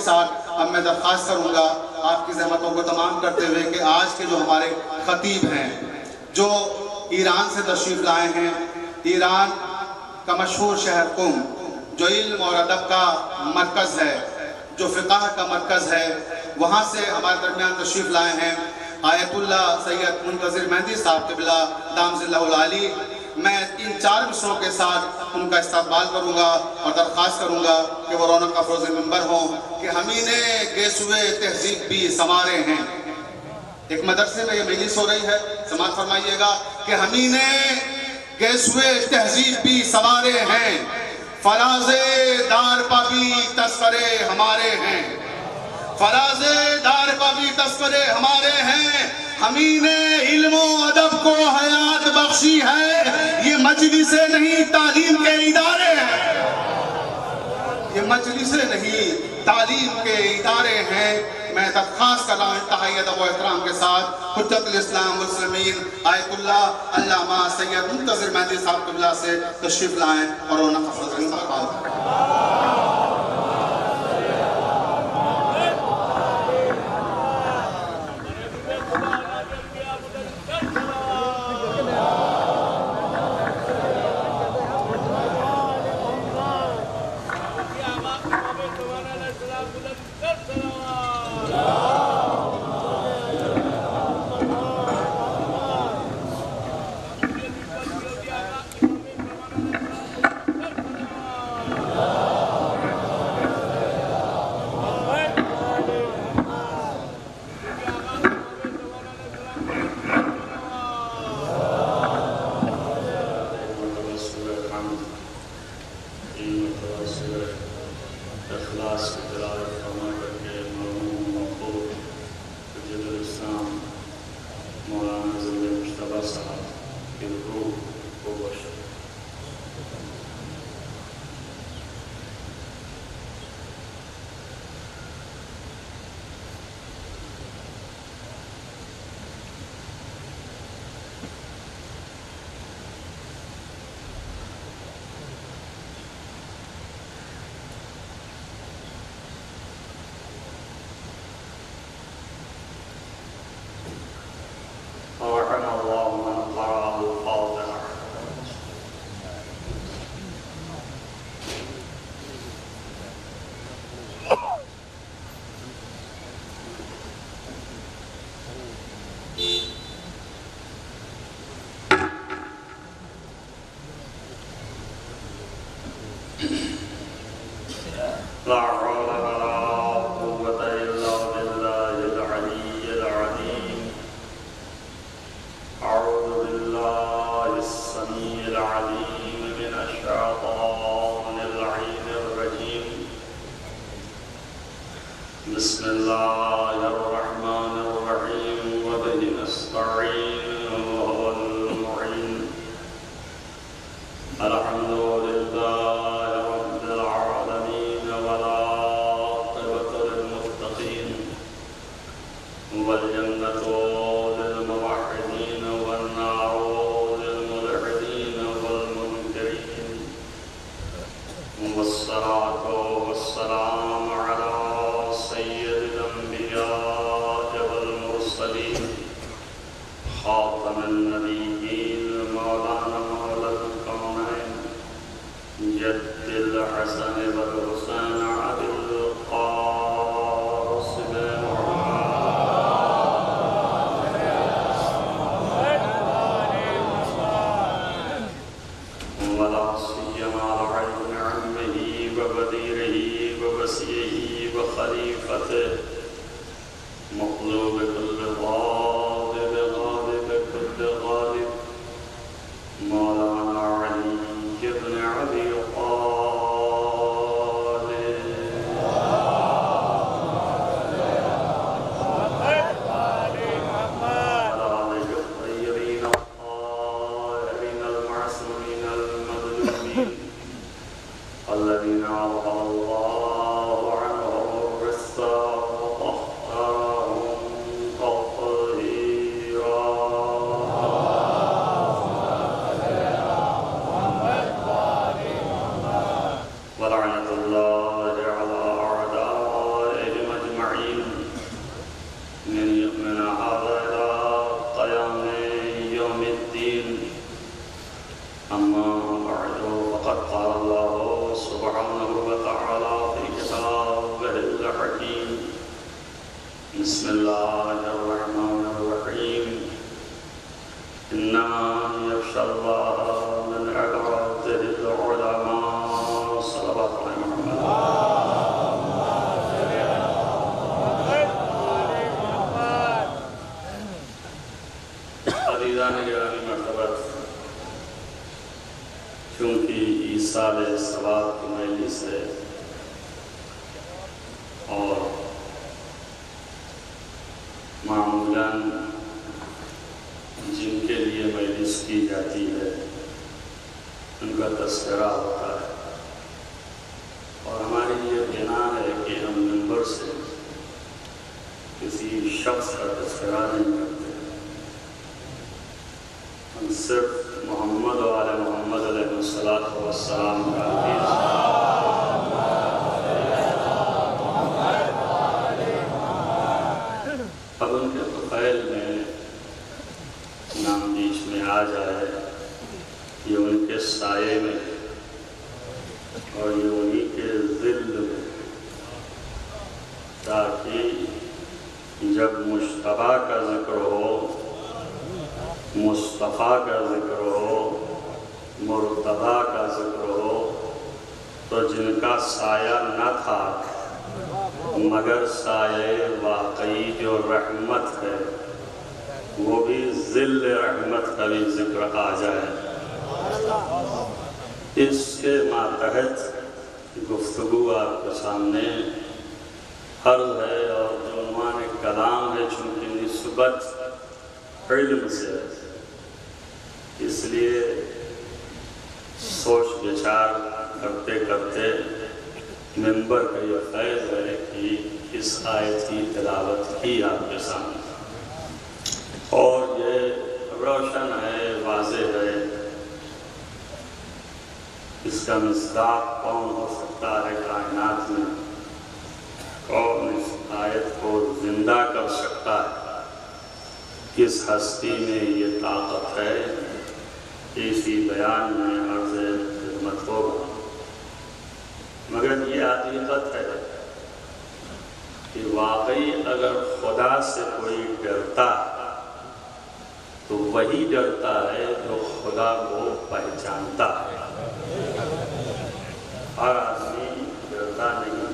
ساتھ اب میں درخواست کروں گا آپ کی زحمتوں کو تمام کرتے ہوئے کہ آج کے جو ہمارے خطیب ہیں جو ایران سے تشریف لائے ہیں، ایران کا مشہور شہر قم جو علم اور ادب کا مرکز ہے، جو فقہ کا مرکز ہے، وہاں سے ہمارے درمیان تشریف لائے ہیں آیت اللہ سید منتظر مہدی صاحب قبلہ دام ظلہ العالی۔ میں ان 4 مصروں کے ساتھ ان کا استقبال کروں گا اور درخواست کروں گا کہ وہ رونق افروز منبر ہوں کہ ہمینے گیسوے تہذیب بھی سمارے ہیں۔ ایک مدرسے میں یہ مجلس ہو رہی ہے، سماعت فرمائیے گا کہ ہمینے گیسوے تہذیب بھی سمارے ہیں، فراز دار پا بھی تذکرے ہمارے ہیں، فراز دار پا بھی تذکرے ہمارے ہیں، ہمیں نے علم و ادب کو حیات بخشی ہے، یہ مجلسیں نہیں تعلیم کے ادارے ہیں، یہ مجلسیں نہیں تعلیم کے ادارے ہیں۔ میں درخواست کر رہا ہوں انتہائی ادب و احترام کے ساتھ حجت الاسلام والمسلمین آیت اللہ علامہ سید منتظر مہدی صاحب قبلہ سے تشریف لائیں اور رونق افروز استقبال کریں۔ بسم اللہ الرحمن الرحیم وبہ نستعین وهو المعین الحمد للہ رب العالمین والعاقبۃ للمتقین والجنۃ للموحدین والنار للملحدین والمنکرین والصلاة والسلام علی سید الانبیاء والمرسلین خاتم النبیین مولانا مولا الکونین جد الحسن والحسین عبد القاسم ولا سیما لعلم عمه وبدیره ووسیعه وخلیفته مطلوب كل غالب غالب كل غالب عزیزان گرامی مرتبت، چونکہ ایصال ثواب کی مجلس ہے اور معمولاً جن کے لیے مجلس کی جاتی ہے ان کا تذکرہ ہوتا ہے، اور ہماری یہ بنا ہے کہ ہم ممبر سے کسی شخص کا تذکرہ نہیں کرتے، ہم صرف محمد و آل محمد علیہ السلام کا اب ان کے طفیل میں نام بیچ میں آ جائے، یہ ان کے سائے میں اور یہ انہی کے ظل میں، تاکہ جب مجتبیٰ کا ذکر ہو، مصطفیٰ کا ذکر ہو، مرتضیٰ کا ذکر ہو، تو جن کا سایہ نہ تھا مگر سایہ واقعی جو رحمت ہے، وہ بھی ظل رحمت کا بھی ذکر آ جائے۔ اس کے ماتحت گفتگو آپ کے سامنے عرض ہے، اور جو عنوان کلام ہے چونکہ نسبت علم سے، اس لیے سوچ بچار کرتے کرتے ممبر کا یہ فیض ہے کہ اس آیت کی تلاوت کی آپ کے سامنے، اور یہ روشن ہے، واضح ہے، اس کا مصداق کون ہو سکتا ہے کائنات میں، کون اس آیت کو زندہ کر سکتا ہے، کس ہستی میں یہ طاقت ہے، اسی بیان میں عرض خدمت ہوگا۔ مگر یہ حقیقت ہے کہ واقعی اگر خدا سے کوئی ڈرتا تو وہی ڈرتا ہے جو خدا کو پہچانتا ہے، ہر آدمی ڈرتا نہیں،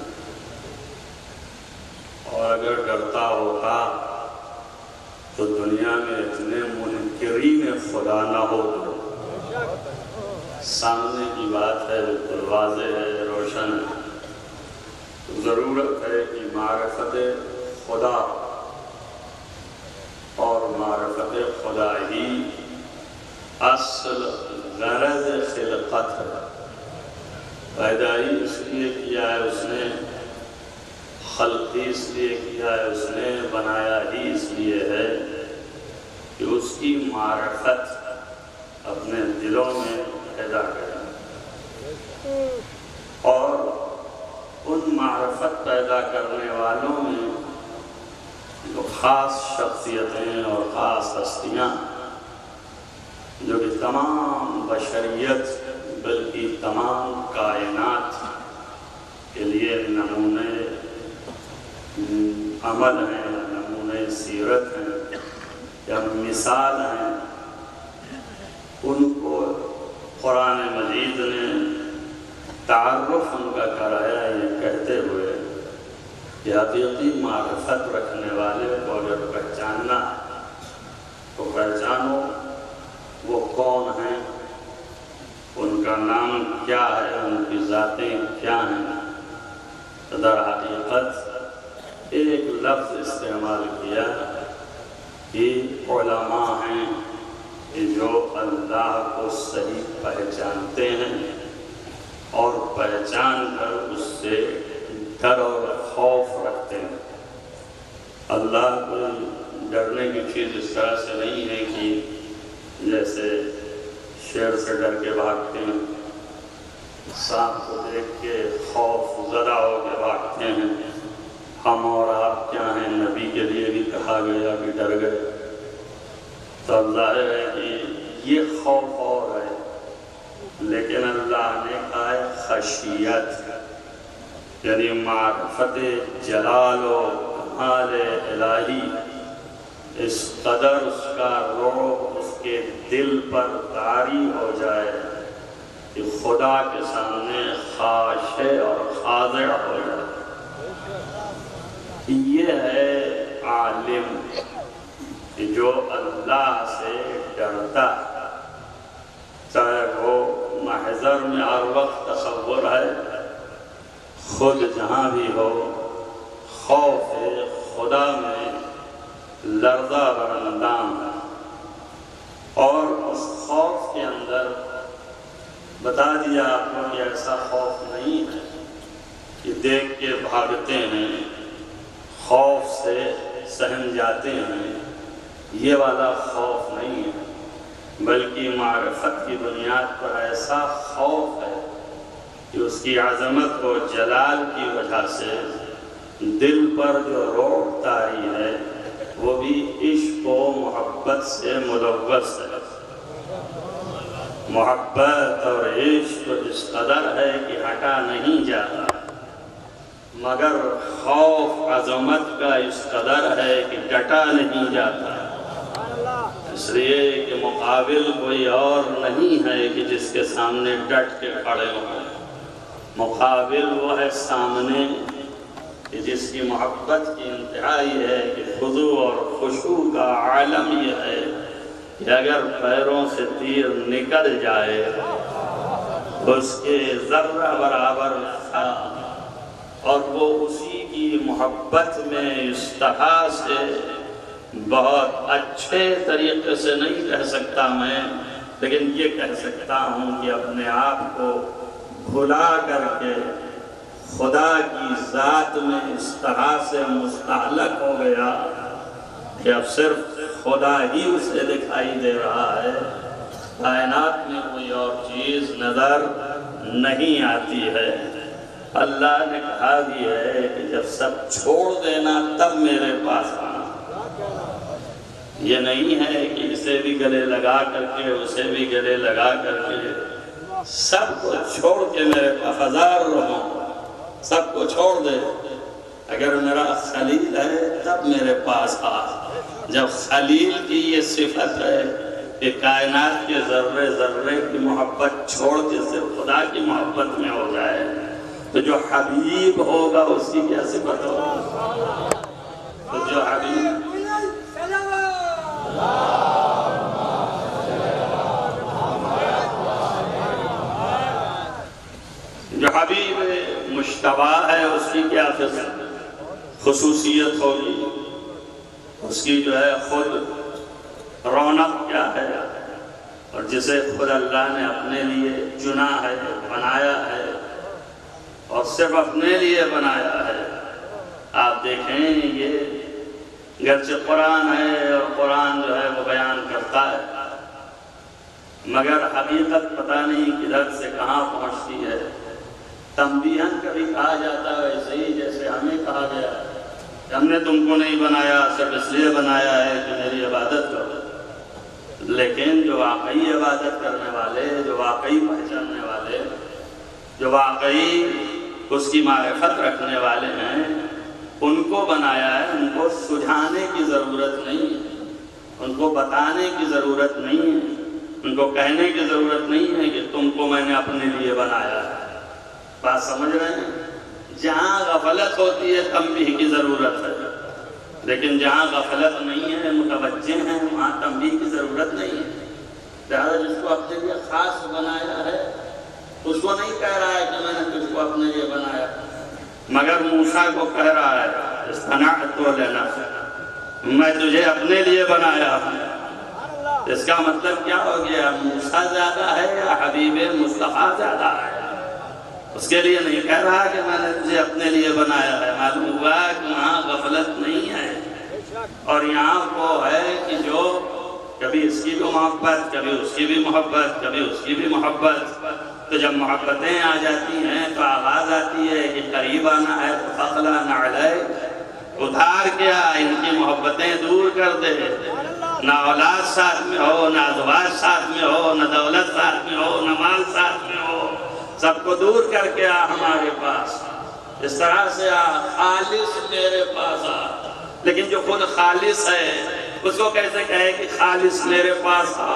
اور اگر ڈرتا ہوتا تو دنیا میں اتنے منکرین خدا نہ ہو۔ سامنے کی بات ہے، بالکل واضح ہے، روشن ہے، ضرورت ہے کہ معرفت خدا اور معرفت خدا ہی اصل غرض خلقت ہے۔ پیدا ہی اس لیے کیا ہے اس نے، خلق ہی اس لیے کیا ہے اس نے، بنایا ہی اس لیے ہے کہ اس کی معرفت اپنے دلوں میں پیدا کرے، اور ان معرفت پیدا کرنے والوں میں جو خاص شخصیتیں اور خاص ہستیاں جو کہ تمام بشریت بلکہ تمام کائنات کے لیے نمونے عمل ہیں، نمونے سیرت ہیں یا مثال ہیں، ان کو قرآن مجید نے تعارف ان کا کرایا یہ کہتے ہوئے کہ حقیقی معرفت رکھنے والے کو اگر پہچاننا تو پہچانو وہ کون ہیں، ان کا نام کیا ہے، ان کی ذاتیں کیا ہیں۔ در حقیقت ایک لفظ استعمال کیا کہ علماء ہیں کہ جو اللہ کو صحیح پہچانتے ہیں اور پہچان کر اس سے ڈر اور خوف رکھتے ہیں۔ اللہ کو ڈرنے کی چیز اس طرح سے نہیں ہے کہ جیسے شیر سے ڈر کے بھاگتے ہیں، سانپ کو دیکھ کے خوف زدہ ہو کے بھاگتے ہیں۔ ہم اور آپ کیا ہیں، نبی کے لیے بھی کہا گیا کہ ڈر گئے، تو ظاہر ہے کہ یہ خوف اور ہے، لیکن اللہ نے کہا ہے خشیت، یعنی معرفت جلال و کمال الہی، اس قدر اس کا روح اس کے دل پر طاری ہو جائے کہ خدا کے سامنے خاشع اور خاضع ہو جائے۔ یہ ہے عالم، کہ جو اللہ سے ڈرتا ہے، چاہے وہ محضر میں ہر وقت تصور ہے، خود جہاں بھی ہو، خوف خدا میں لرزہ براندام ہے، اور اس خوف کے اندر بتا دیا آپ کو کہ ایسا خوف نہیں ہے کہ دیکھ کے بھاگتے ہیں، خوف سے سہم جاتے ہیں، یہ والا خوف نہیں ہے، بلکہ معرفت کی بنیاد پر ایسا خوف ہے کہ اس کی عظمت و جلال کی وجہ سے دل پر جو روح طاری ہے وہ بھی عشق و محبت سے ملوث ہے۔ محبت اور عشق اس قدر ہے کہ ہٹا نہیں جاتا، مگر خوف عظمت کا اس قدر ہے کہ ڈٹا نہیں جاتا، اس لیے کہ مقابل کوئی اور نہیں ہے کہ جس کے سامنے ڈٹ کے کھڑے ہوں، مقابل وہ ہے سامنے کہ جس کی محبت کی انتہا یہ ہے کہ خضوع اور خشوع کا عالم یہ ہے کہ اگر پیروں سے تیر نکل جائے اس کے ذرہ برابر تھا، اور وہ اسی کی محبت میں اس طرح سے بہت اچھے طریقے سے نہیں کہہ سکتا میں، لیکن یہ کہہ سکتا ہوں کہ اپنے آپ کو بھلا کر کے خدا کی ذات میں اس طرح سے مستعلق ہو گیا کہ اب صرف خدا ہی اسے دکھائی دے رہا ہے، کائنات میں کوئی اور چیز نظر نہیں آتی ہے۔ اللہ نے کہا بھی ہے کہ جب سب چھوڑ دینا تب میرے پاس آنا، یہ نہیں ہے کہ اسے بھی گلے لگا کر کے اسے بھی گلے لگا کر کے سب کو چھوڑ کے میرے پاس ہزار رہوں، سب کو چھوڑ دے، اگر میرا خلیل ہے تب میرے پاس آ۔ جب خلیل کی یہ صفت ہے کہ کائنات کے ذرے ذرے کی محبت چھوڑ کے صرف خدا کی محبت میں ہو جائے، تو جو حبیب ہوگا اس کی کیا صفت ہوگا؟ تو جو حبیب مشتبہ ہے اس کی کیا خصوصیت ہوگی، اس کی جو ہے خود رونق کیا ہے، اور جسے خود اللہ نے اپنے لیے چنا ہے، بنایا ہے، اور صرف اپنے لیے بنایا ہے۔ آپ دیکھیں یہ گرچہ قرآن ہے اور قرآن جو ہے وہ بیان کرتا ہے، مگر حقیقت پتہ نہیں کدھر سے کہاں پہنچتی ہے۔ تنبیہاً کبھی کہا جاتا ہے ویسے ہی جیسے ہمیں کہا گیا کہ ہم نے تم کو نہیں بنایا، صرف اس لیے بنایا ہے کہ میری عبادت کرو، لیکن جو واقعی عبادت کرنے والے، جو واقعی پہچاننے والے، جو واقعی اس کی معرفت رکھنے والے ہیں، ان کو بنایا ہے، ان کو سجھانے کی ضرورت نہیں ہے، ان کو بتانے کی ضرورت نہیں ہے، ان کو کہنے کی ضرورت نہیں ہے کہ تم کو میں نے اپنے لیے بنایا ہے۔ بات سمجھ رہے ہیں؟ جہاں غفلت ہوتی ہے تنبیہ کی ضرورت ہے، لیکن جہاں غفلت نہیں ہے، متوجہ ہیں، وہاں تنبیہ کی ضرورت نہیں ہے۔ لہذا جس کو اپنے لیے خاص بنایا ہے اس کو نہیں کہہ رہا ہے کہ میں نے تجھ کو اپنے لیے بنایا، مگر موسیٰ کو کہہ رہا ہے استنعت لنفسک، میں تجھے اپنے لیے بنایا ہوں۔ اس کا مطلب کیا ہو گیا؟ موسیٰ زیادہ ہے یا حبیب مصطفیٰ زیادہ ہے؟ اس کے لیے نہیں کہہ رہا کہ میں نے تجھے اپنے لیے بنایا ہے۔ معلوم ہوا کہ وہاں غفلت نہیں ہے، اور یہاں وہ ہے کہ جو کبھی اس کی بھی محبت، کبھی اس کی بھی محبت، کبھی اس کی بھی محبت، تو جب محبتیں آ جاتی ہیں تو آواز آتی ہے کہ قریب آنا ہے تو فَقْلَانَ عَلَيْكَ، ادھار کیا ان کی محبتیں دور کر دے، نہ اولاد ساتھ میں ہو، نہ ازواج ساتھ میں ہو، نہ دولت ساتھ میں ہو، نہ مال ساتھ میں ہو، سب کو دور کر کے آ ہمارے پاس، اس طرح سے آ، خالص میرے پاس آ۔ لیکن جو خود خالص ہے اس کو کیسے کہے کہ خالص میرے پاس آ؟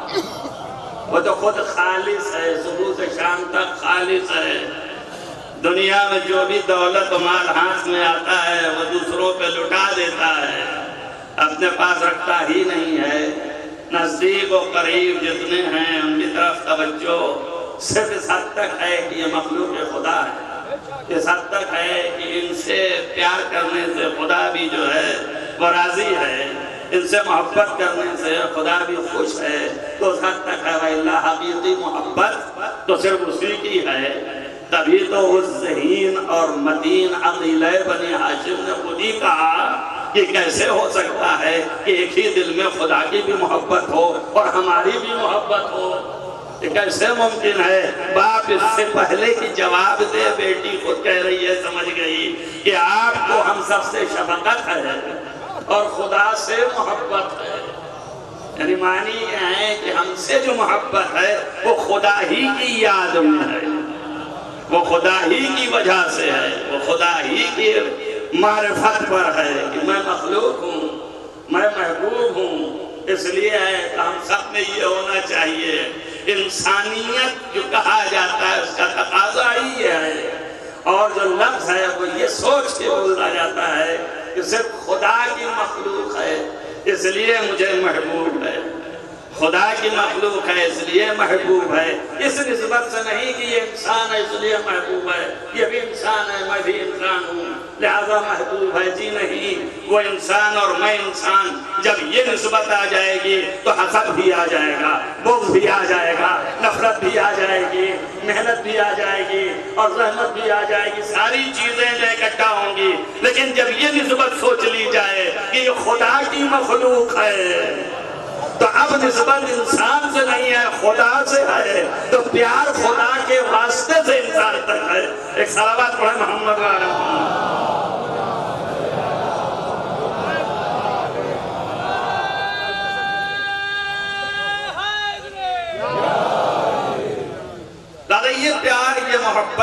وہ تو خود خالص ہے، صبح سے شام تک خالص ہے۔ دنیا میں جو بھی دولت و مال ہاتھ میں آتا ہے وہ دوسروں پہ لٹا دیتا ہے، اپنے پاس رکھتا ہی نہیں ہے. نزدیک و قریب جتنے ہیں ان کی طرف توجہ صرف اس حد تک ہے کہ یہ مخلوق خدا ہے، اس حد تک ہے کہ ان سے پیار کرنے سے خدا بھی جو ہے وہ راضی ہے، ان سے محبت کرنے سے خدا بھی خوش ہے. تو اس حد تک ہے. وَإِلَّا حقیقی محبت تو صرف اسی کی ہے. تبھی تو اس ذہین اور متین عقیلہ بنی ہاشم نے خود ہی کہا کہ کیسے ہو سکتا ہے کہ ایک ہی دل میں خدا کی بھی محبت ہو اور ہماری بھی محبت ہو. یہ کیسے ممکن ہے؟ باپ اس سے پہلے کی جواب دے. بیٹی خود کہہ رہی ہے، سمجھ گئی کہ آپ کو ہم سب سے شفقت ہے اور خدا سے محبت ہے. یعنی معنی یہ ہے کہ ہم سے جو محبت ہے وہ خدا ہی کی یاد میں ہے، وہ خدا ہی کی وجہ سے ہے، وہ خدا ہی کی معرفت پر ہے کہ میں مخلوق ہوں، میں محبوب ہوں. اس لیے ہے کہ ہم سب میں یہ ہونا چاہیے. انسانیت جو کہا جاتا ہے اس کا تقاضا ہی ہے. اور جو لفظ ہے وہ یہ سوچ کے بولا جاتا ہے کہ صرف خدا کی مخلوق ہے اس لیے مجھے محبوب ہے، خدا کی مخلوق ہے اس لیے محبوب ہے. اس نسبت سے نہیں کہ یہ انسان ہے اس لیے محبوب ہے، یہ بھی انسان ہے میں بھی انسان ہوں لہذا محبوب ہے. جی نہیں، وہ انسان اور میں انسان. جب یہ نسبت آ جائے گی تو حسد بھی آ جائے گا، بغض بھی آ جائے گا، نفرت بھی آ جائے گی، محنت بھی آ جائے گی اور رحمت بھی آ جائے گی. ساری چیزیں جو اکٹھا ہوں گی. لیکن جب یہ نسبت سوچ لی جائے کہ یہ خدا کی مخلوق ہے تو اب نسبت انسان سے نہیں ہے، خدا سے ہے. تو پیار خدا کے واسطے سے انسان تک ہے. ایک صلوات پڑھیں محمد علیہ وسلم. دادا یہ پیار، یہ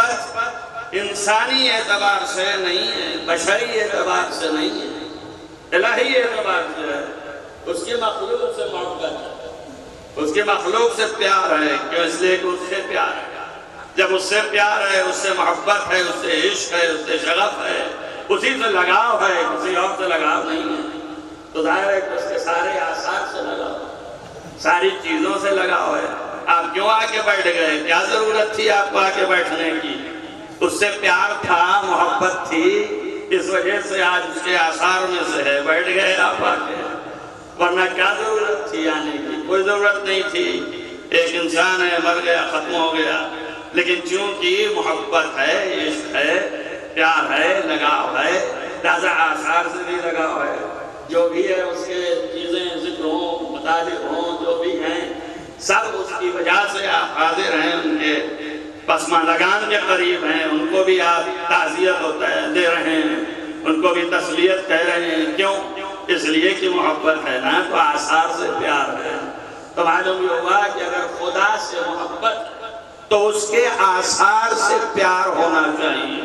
محبت انسانی اعتبار سے نہیں ہے، بشری اعتبار سے نہیں ہے، الہی اعتبار سے ہے. اس کی مخلوق سے محبت ہے، اس کی مخلوق سے پیار ہے. کیوں؟ اس لیے کہ اس سے پیار ہے. جب اس سے پیار ہے، اس سے محبت ہے، اس سے عشق ہے، اس سے شغف ہے، اسی سے لگاؤ ہے، کسی اور سے لگاؤ نہیں ہے. تو ظاہر ہے کہ اس کے سارے آثار سے لگاؤ ہے، ساری چیزوں سے لگاؤ ہے. آپ کیوں آکے بیٹھ گئے؟ کیا ضرورت تھی آپ کو آکے بیٹھنے کی؟ اس سے پیار تھا، محبت تھی، اس وجہ سے آج اس کے آثار میں سے ہے. بیٹھ گئے آپ آکے، ورنہ کیا ضرورت تھی آنے کی؟ کوئی ضرورت نہیں تھی. ایک انسان ہے، مر گیا، ختم ہو گیا. لیکن چونکہ محبت ہے، عشق ہے، پیار ہے، لگاؤ ہے، لہذا آثار سے بھی لگاؤ ہے. جو بھی ہے اس کے چیزیں ذکر ہوں، مطالب ہوں، جو بھی ہیں سب اس کی وجہ سے آپ حاضر ہیں، ان کے پسماندگان کے قریب ہیں. ان کو بھی آپ تعزیت دے رہے ہیں، ان کو بھی تسلیت کہہ رہے ہیں. کیوں؟ اس لیے کہ محبت ہے نا، تو آثار سے پیار ہے. تو معلوم یہ ہوا کہ اگر خدا سے محبت تو اس کے آثار سے پیار ہونا چاہیے.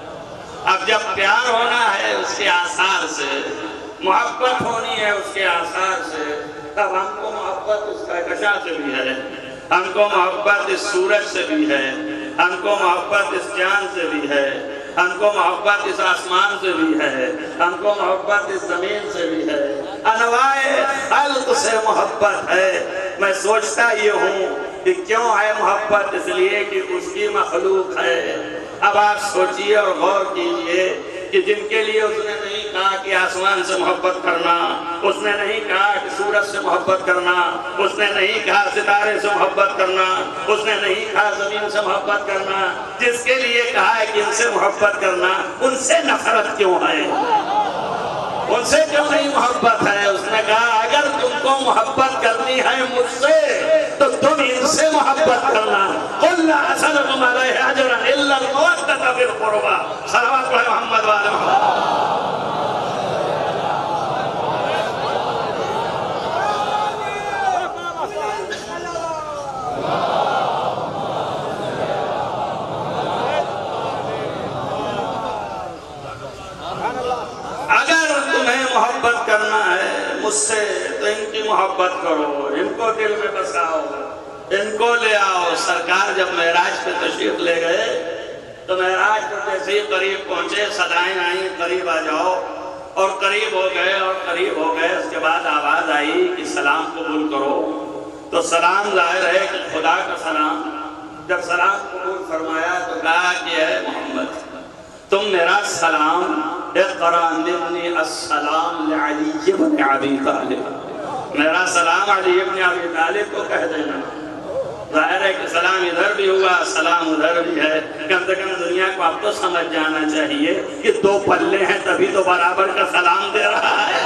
اب جب پیار ہونا ہے اس کے آثار سے، محبت ہونی ہے اس کے آثار سے، تب ہم کو محبت اس کہکشاں سے بھی ہے، ہم کو محبت اس سورج سے بھی ہے، ہم کو محبت اس چاند سے بھی ہے، ہم کو محبت اس آسمان سے بھی ہے، ہم کو محبت اس زمین سے بھی ہے. انواع خلق سے محبت ہے. میں سوچتا یہ ہوں کہ کیوں ہے محبت؟ اس لیے کہ اس کی مخلوق ہے. اب آپ سوچئے اور غور کیجئے کہ جن کے لیے اس نے نہیں کہا کہ آسمان سے محبت کرنا، اس نے نہیں کہا کہ سورج سے محبت کرنا، اس نے نہیں کہا ستارے سے محبت کرنا، اس نے نہیں کہا زمین سے محبت کرنا، جس کے لیے کہا ہے کہ ان سے محبت کرنا، ان سے نفرت کیوں ہے؟ ان سے کیوں نہیں محبت ہے؟ اس نے کہا اگر تم کو محبت کرنی ہے مجھ سے تو تم ان سے محبت کرنا. قُلْ لَا أَسْأَلُكُمْ عَلَيْهِ أَجْرًا إِلَّا الْمَوَدَّةَ فِي الْقُرْبَى. صلوات پڑھیں محمد وآل محمد. اگر تمہیں محبت کرنا ہے مجھ سے تو ان کی محبت کرو، ان کو دل میں بساؤ، ان کو لے آؤ. سرکار جب معراج پہ تشریف لے گئے تو معراج پر جیسے ہی قریب پہنچے صدائیں آئیں قریب آ جاؤ. اور قریب ہو گئے اور قریب ہو گئے. اس کے بعد آواز آئی کہ سلام قبول کرو. تو سلام ظاہر ہے کہ خدا کا سلام. جب سلام قبول فرمایا تو کہا کہ اے محمد تم میرا سلام اقرأ منی السلام لعلی بن ابی طالب. میرا سلام علی بن ابی طالب کو کہہ دینا. ظاہر ہے کہ سلام ادھر بھی ہوا سلام ادھر بھی ہے. کم سے کم دنیا کو اب تو سمجھ جانا چاہیے کہ دو پلے ہیں تبھی تو برابر کا سلام دے رہا ہے.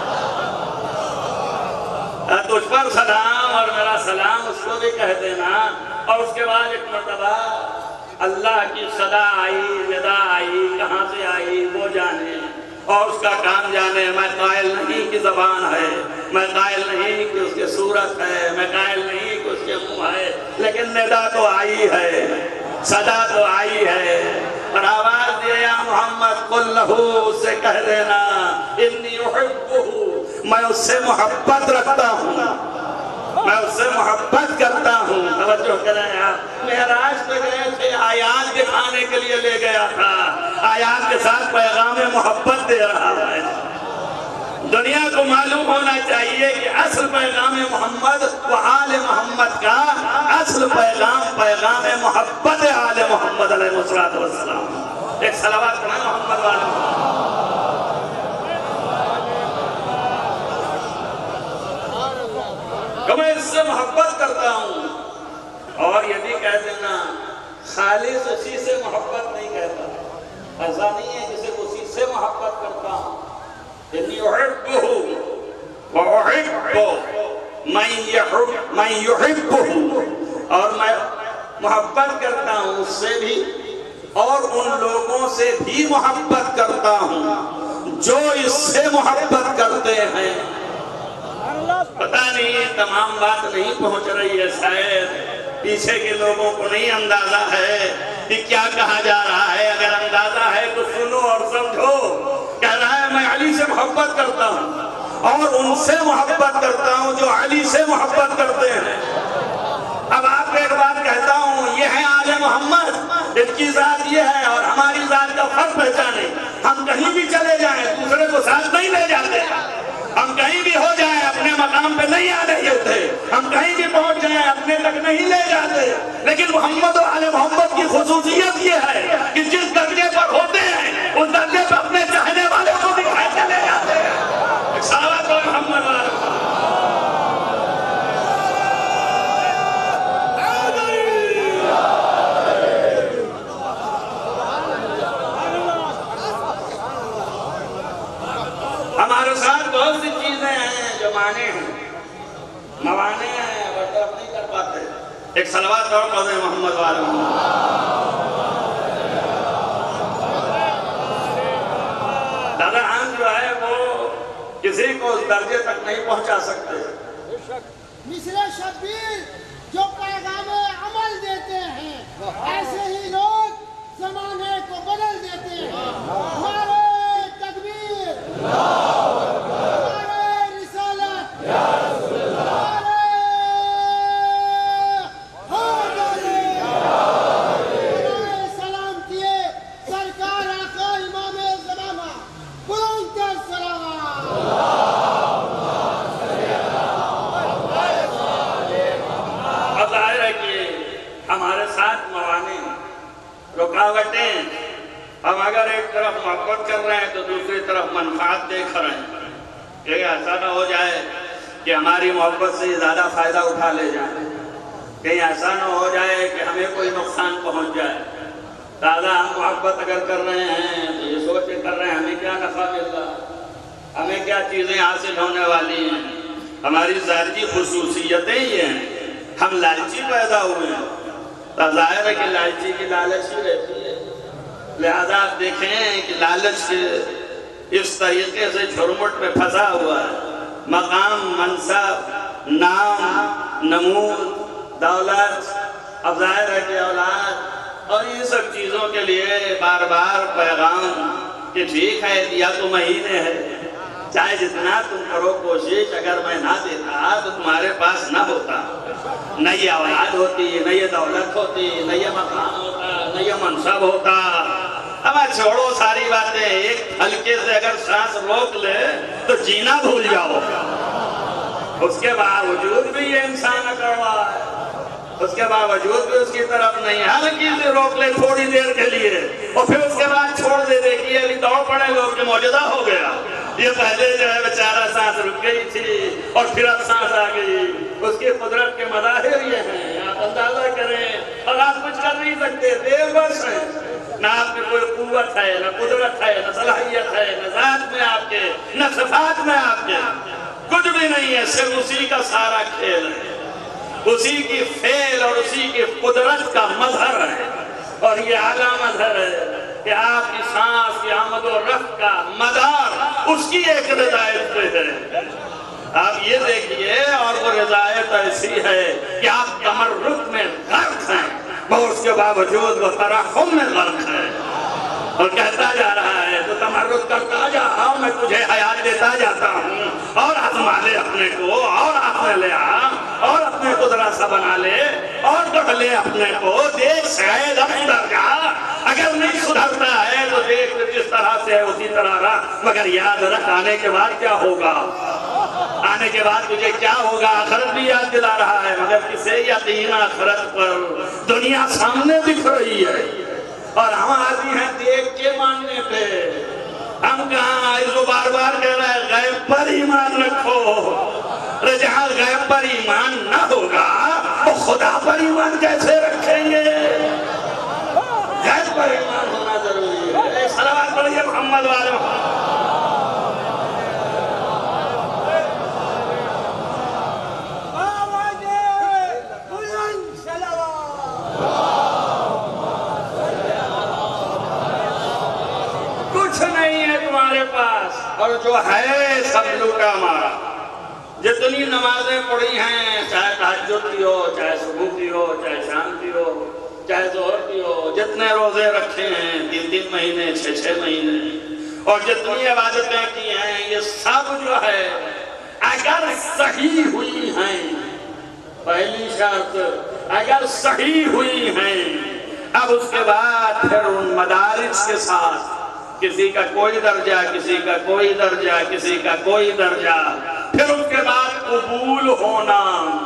تجھ پر سلام اور میرا سلام اس کو بھی کہہ دینا. اور اس کے بعد ایک مرتبہ اللہ کی صدا آئی ندا آئی. کہاں سے آئی وہ جانے اور اس کا کام جانے. میں قائل نہیں کہ زبان ہے, میں قائل نہیں کہ اس کے صورت ہے, میں قائل نہیں کہ اس کے منہ ہے, لیکن ندا تو آئی ہے, صدا تو آئی ہے. اور آواز دیا یا محمد قل لہو, اس سے کہہ دینا انی احبہ, میں اس سے محبت رکھتا ہوں, میں اس سے محبت کرتا ہوں. توجہ کریں آپ, معراج پہ گئے تھے, آیات دکھانے کے لیے لے گیا تھا, آیات کے ساتھ پیغام محبت دے رہا ہے. دنیا کو معلوم ہونا چاہیے کہ اصل پیغام محمد و آل محمد کا اصل پیغام محبت آل محمد علیہ السلام. ایک صلوات پڑھیں محمد والے کہ میں اس سے محبت کرتا ہوں. اور یہ بھی کہہ دینا خالص اسی سے محبت نہیں کہتا, ایسا نہیں ہے جسے اسی سے محبت کرتا ہوں. انی احبہ وَأُحِبُّ مَن يُحِبُّهُ, اور میں محبت کرتا ہوں اس سے بھی اور ان لوگوں سے بھی محبت کرتا ہوں جو اس سے محبت کرتے ہیں. پتہ نہیں تمام بات نہیں پہنچ رہی ہے, شاید پیچھے کے لوگوں کو نہیں اندازہ ہے کہ کیا کہا جا رہا ہے. اگر اندازہ ہے تو سنو اور سمجھو. کہہ رہا ہے میں علی سے محبت کرتا ہوں اور ان سے محبت کرتا ہوں جو علی سے محبت کرتے ہیں. اب آپ کو ایک بات کہتا ہوں, یہ ہے آل محمد, ان کی ذات یہ ہے اور ہماری ذات کا فرق پہچانے. ہم کہیں بھی چلے جائیں دوسرے کو ساتھ نہیں لے جاتے, ہم کہیں بھی ہو جائیں اپنے مقام پہ نہیں آ رہے ہوتے, ہم کہیں بھی پہنچ جائیں اپنے تک نہیں لے جاتے. لیکن محمد و آل محمد کی خصوصیت یہ ہے کہ جس درجے پر ہوتے ہیں اس درجے پر اپنے چاہنے والے کو دکھائے چلے جاتے ہیں. صلوات محمد والے ہمارے ساتھ بہت سی چیزیں ہیں جو مانے ہیں, موانے ہیں, برطرف نہیں کر پاتے. ایک صلوات اور پڑھیں محمد والے. دادا ہم جو ہے وہ کسی کو اس درجے تک نہیں پہنچا سکتے. مثل شبیر جو پیغام عمل دیتے ہیں, ایسے ہی لوگ زمانے کو بدل دیتے ہیں. نعرہ تکبیر, نعرہ رسالت, نعرہ حیدری, نعرہ سلام کیے سرکار آقا امام زمانہ بلند کر سلام. اب ظاہر ہے کہ ہمارے ساتھ موانع, رکاوٹیں, ہم اگر ایک طرف محبت کر رہے ہیں تو دوسری طرف منفعت دیکھ رہے ہیں. کہ ایسا نہ ہو جائے کہ ہماری محبت سے زیادہ فائدہ اٹھا لے جائیں, کہیں ایسا نہ ہو جائے کہ ہمیں کوئی نقصان پہنچ جائے. دادا ہم محبت اگر کر رہے ہیں تو یہ سوچ کے کر رہے ہیں ہمیں کیا نفع مل رہا, ہمیں کیا چیزیں حاصل ہونے والی ہیں. ہماری ذاتی خصوصیتیں یہ ہیں, ہم لالچی پیدا ہوئے ہیں. تو ظاہر ہے کہ لالچی کی لالچ ہی رہتی ہے. لہذا آپ دیکھیں کہ لالچ اس طریقے سے جھرمٹ میں پھنسا ہوا ہے. مقام, منصب, نام, نمود, دولت, اب ظاہر ہے کہ اولاد اور یہ سب چیزوں کے لیے بار بار پیغام کہ ٹھیک ہے دیا تو مہینے ہے, چاہے جتنا تم کرو کوشش, اگر میں نہ دیتا تو تمہارے پاس نہ ہوتا, نہ یہ اولاد ہوتی, نہ یہ دولت ہوتی, نہ یہ مقام ہوتا, نہ یہ منصب ہوتا. اب چھوڑو ساری باتیں، ایک ہلکے سے اگر سانس روک لے تو جینا بھول جاؤ. اس کے باوجود بھی یہ انسان اکڑ رہا ہے، اس کے باوجود بھی اس کی طرف نہیں. ہلکی سے روک لے تھوڑی دیر کے لیے اور پھر اس کے بعد چھوڑ دے. دیکھیے ابھی دوڑ پڑے لوگ کہ معجزہ ہو گیا. یہ پہلے جو ہے بیچارہ سانس رک گئی تھی اور پھر اب سانس آ گئی. اس کی قدرت کے مظاہر یہ ہیں، آپ اندازہ کریں. اور آپ کچھ کر نہیں سکتے، بے بس ہیں. نہ آپ میں کوئی قوت ہے، نہ قدرت ہے، نہ صلاحیت ہے، نہ ذات میں آپ کے، نہ صفات میں آپ کے، کچھ بھی نہیں ہے. صرف اسی کا سارا کھیل ہے، اسی کی فعل اور اسی کی قدرت کا مظہر ہے. اور یہ اعلیٰ مظہر ہے کہ آپ کی سانس کی آمد و رفت کا مدار اس کی ایک رضایت پہ ہے. آپ یہ دیکھیے، اور وہ رضایت ایسی ہے کہ آپ تمرد میں غرق ہیں، اور اس کے باوجود وہ ترحم میں غرق ہے اور کہتا جا رہا ہے تو تمرد کرتا جا، میں تجھے حیات دیتا جاتا ہوں، اور آزما لے اپنے کو، اور آپ میں لے آ، اور اپنے کو ذرا سا بنا لے، اور گڑھ لے اپنے کو. دیکھ شاید اب سدھر جا، اگر نہیں سدھرتا ہے تو دیکھ جس طرح سے ہے اسی طرح رہا. مگر یاد رکھ آنے کے بعد کیا ہوگا، آنے کے بعد تجھے کیا ہوگا. آخرت بھی یاد دلا رہا ہے، مگر کسے یقین آخرت پر. دنیا سامنے دکھ رہی ہے اور ہم آدمی ہیں دیکھ کے ماننے پہ. ہم کہاں اس کو بار بار کہہ رہا ہے غیب پر ایمان رکھو. جہاں غیب پر ایمان نہ ہوگا وہ خدا پر ایمان کیسے رکھیں گے. غیب پر ایمان ہونا ضروری ہے. صلوات پڑھیے محمد والے محمد. کچھ نہیں ہے تمہارے پاس، اور جو ہے سب لوٹا مارا. جتنی نمازیں پڑھی ہیں، چاہے تہجد کی ہو، چاہے صبح کی ہو، چاہے شام کی ہو، چاہے ظہر کی ہو، جتنے روزے رکھے ہیں 3 مہینے 6 مہینے، اور جتنی عبادتیں کی ہیں، یہ سب جو ہے اگر صحیح ہوئی ہیں، پہلی شرط اگر صحیح ہوئی ہیں، اب اس کے بعد پھر ان مدارج کے ساتھ کسی کا کوئی درجہ، کسی کا کوئی درجہ، کسی کا کوئی درجہ، پھر اس کے بعد قبول ہونا.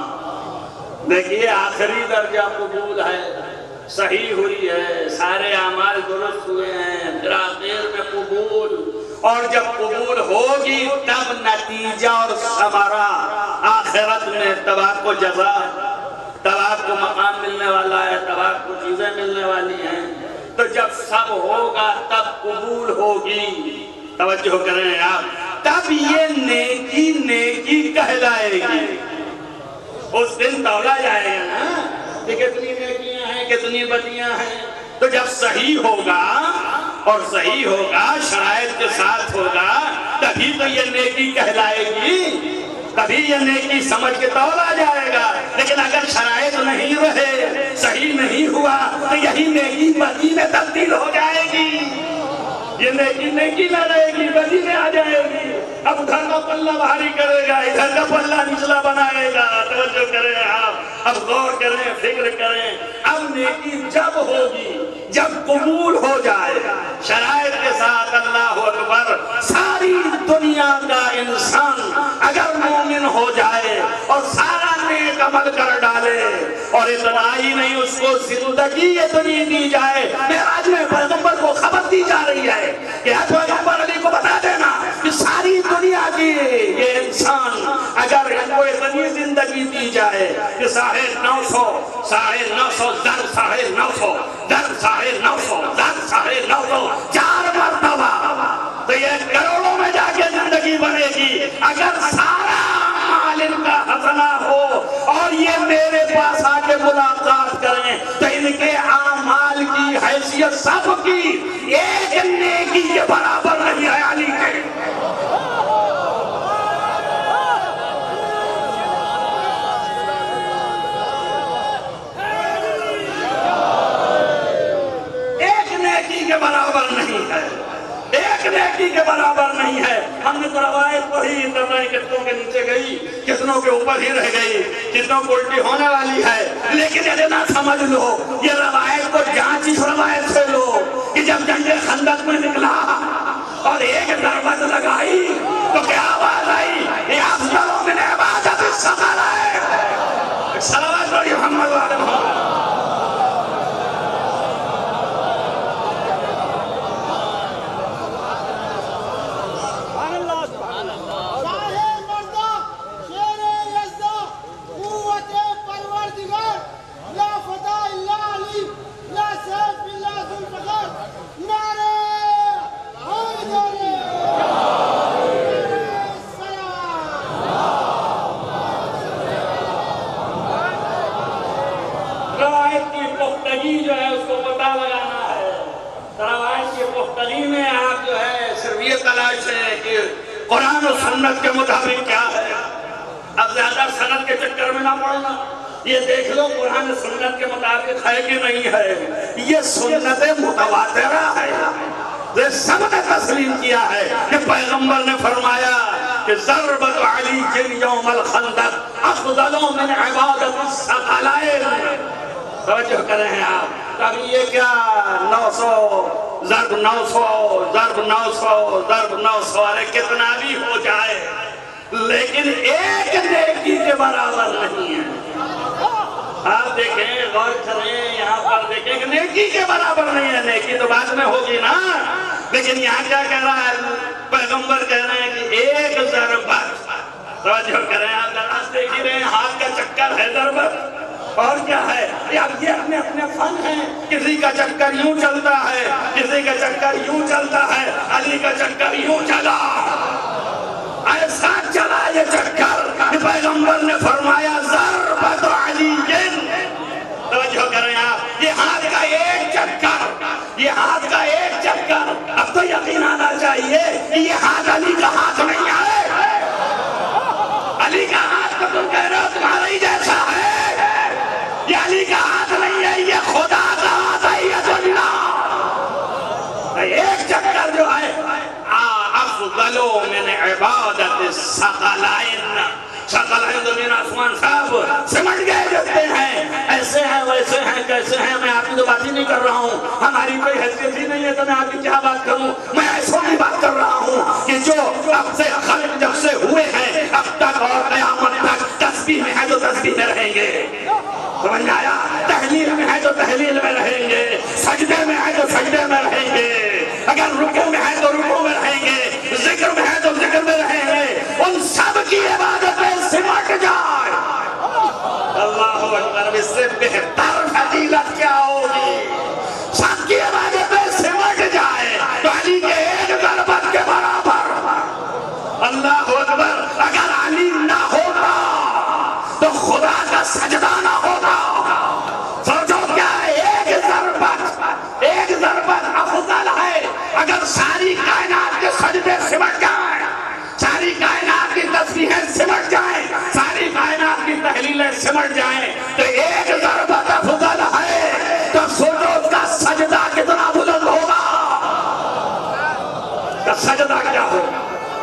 دیکھیے آخری درجہ قبول ہے، صحیح ہوئی ہے، سارے اعمال درست ہوئے ہیں، پھر آخر میں قبول. اور جب قبول ہوگی تب نتیجہ اور ثمرہ آخرت میں. تب آپ کو جزا، تب آپ کو مقام ملنے والا ہے، تب آپ کو چیزیں ملنے والی ہیں. تو جب سب ہوگا تب قبول ہوگی. توجہ کریں آپ، تب یہ نیکی نیکی کہلائے گی. اس دن تولا جائے گا نا کہ کتنی نیکیاں ہیں، کتنی بدیاں ہیں. تو جب صحیح ہوگا اور صحیح ہوگا، شرائط کے ساتھ ہوگا، تبھی تو یہ نیکی کہلائے گی، تبھی یہ نیکی سمجھ کے تولا جائے گا. لیکن اگر شرائط نہیں رہے، صحیح نہیں ہوا، تو یہی نیکی بدی میں تبدیل ہو جائے گی. یہ نیکی نیکی نہ رہے گی، بدی میں آ جائے گی. اب ادھر کا پلہ بھاری کرے گا، ادھر کا پلہ نچلا بنائے گا. توجہ کریں آپ، اب غور کریں، فکر کریں. اب نیکی جب ہوگی جب قبول ہو جائے شرائط کے ساتھ. اللہ اکبر. ساری دنیا کا انسان اگر مومن ہو جائے اور سارا نیک عمل کر ڈالے، اور اتنا ہی نہیں اس کو زندگی اتنی دی جائے. معراج میں پیغمبر کو خبر دی جا رہی ہے کہ پیغمبر علی کو بتا دینا کہ ساری دنیا کی یہ انسان اگر ان کو اتنی زندگی دی جائے کہ 950 در 950 در 950 در 950 4 مرتبہ، تو یہ کروڑوں میں جا کے زندگی بنے گی. اگر سارا مال ان کا حسنہ ہو اور یہ میرے پاس آ کے ملاقات کریں، تو ان کے اعمال کی حیثیت سب کی ایک نیکی کے برابر نہیں ہے. علی کے کے برابر نہیں ہے، ایک نیکی کے برابر نہیں ہے. ہم نے تو روایت پڑھی، کتنوں کے نیچے گئی، کتنوں کے اوپر ہی رہ گئی، کتنوں کو الٹی ہونے والی ہے. لیکن اتنا سمجھ لو، یہ روایت کو جانچ اس روایت سے لو کہ جب جنگ خندق میں نکلا اور ایک ضربت لگائی تو کیا آواز آئی؟ یہ افضل من عبادت الثقلین. صلوات پڑھیے محمد والے محمد. جو ہے اس کو پتہ لگانا ہے. روایت کی پختگی میں آپ جو ہے صرف یہ تلاش ہے کہ قرآن و سنت کے مطابق کیا ہے. اب زیادہ سند کے چکر میں نہ پڑنا. یہ دیکھ لو قرآن و سنت کے مطابق ہے کہ نہیں ہے. یہ سنت متواترہ ہے. یہ سب نے تسلیم کیا ہے کہ پیغمبر نے فرمایا کہ ضربت علی جن یوم الخندق افضل من عبادت الثقلین. توجہ کریں ہیں آپ. اب یہ کیا 900 ضرب 900 ضرب 900 ضرب 900 ارے کتنا بھی ہو جائے لیکن ایک نیکی کے برابر نہیں ہے. آپ دیکھیں غور کریں یہاں پر دیکھیں کہ نیکی کے برابر نہیں ہے. نیکی تو بعد میں ہوگی نا لیکن یہاں کیا کہہ رہا ہے پیغمبر کہہ رہے ہیں کہ ایک ضربت. توجہ کریں آپ دراز دیکھ ہی رہے ہیں ہاتھ کا چکر ہے ضربت اور کیا ہے. اب یہ اپنے اپنے فن ہیں. کسی کا چکر یوں چلتا ہے کسی کا چکر یوں چلتا ہے. علی کا چکر یوں چلا ایسا چلا یہ چکر کہ پیغمبر نے فرمایا ضربت علی جن. توجہ کریں آپ یہ ہاتھ کا ایک چکر یہ ہاتھ کا ایک چکر. اب تو یقین آنا چاہیے کہ یہ ہاتھ علی کا ہاتھ نہیں ہے. علی کا ہاتھ تو تم کہہ رہے ہو تمہارا ہی جیسا ہے. یہ علی کا ہاتھ نہیں ہے یہ خدا کا ہاتھ ہے. یہ اللہ ایک چکر جو ہے افضل من عبادت الثقلین. ثقلین زمین آسمان صاحب سمجھ گئے جاتے ہیں ایسے ہیں ویسے ہیں کیسے ہیں. میں آپ کی تو بات ہی نہیں کر رہا ہوں. ہماری کوئی حیثیت ہی نہیں ہے تو میں آپ کی کیا بات کروں. میں ایسوں کی بات کر رہا ہوں کہ جو اب سے خلق جب سے ہوئے ہیں اب تک اور قیامت تک تسبیح میں ہے تو تسبیح میں رہیں گے. سمجھ میں آیا. تحلیل میں ہے تو تحلیل میں رہیں گے. سجدے میں ہے تو سجدے میں رہیں گے. اگر رکوع میں ہے تو رکوع میں رہیں گے. ذکر میں ہے تو ذکر میں رہیں گے. ان سب کی عبادت میں سمٹ جائے. اللہ اکبر. اس سے بہتر فضیلت کیا ہوگی. سب کی عبادت میں سمٹ جائے تو علی کے ایک ضربت کے برابر. اللہ اکبر. اگر علی نہ ہوتا تو خدا کا سجدہ نہ ہوتا. سوچو کیا ایک ضربت افضل ہے. اگر ساری کائنات کے سجدے سمٹ جائیں ساری کائنات کی تسبیحیں سمٹ جائیں ساری کائنات کی تحلیلیں سمٹ جائیں تو ایک ضربت افضل ہے. تو سوچو اس کا سجدہ کتنا بلند ہوگا. تو سجدہ کیا ہوگا.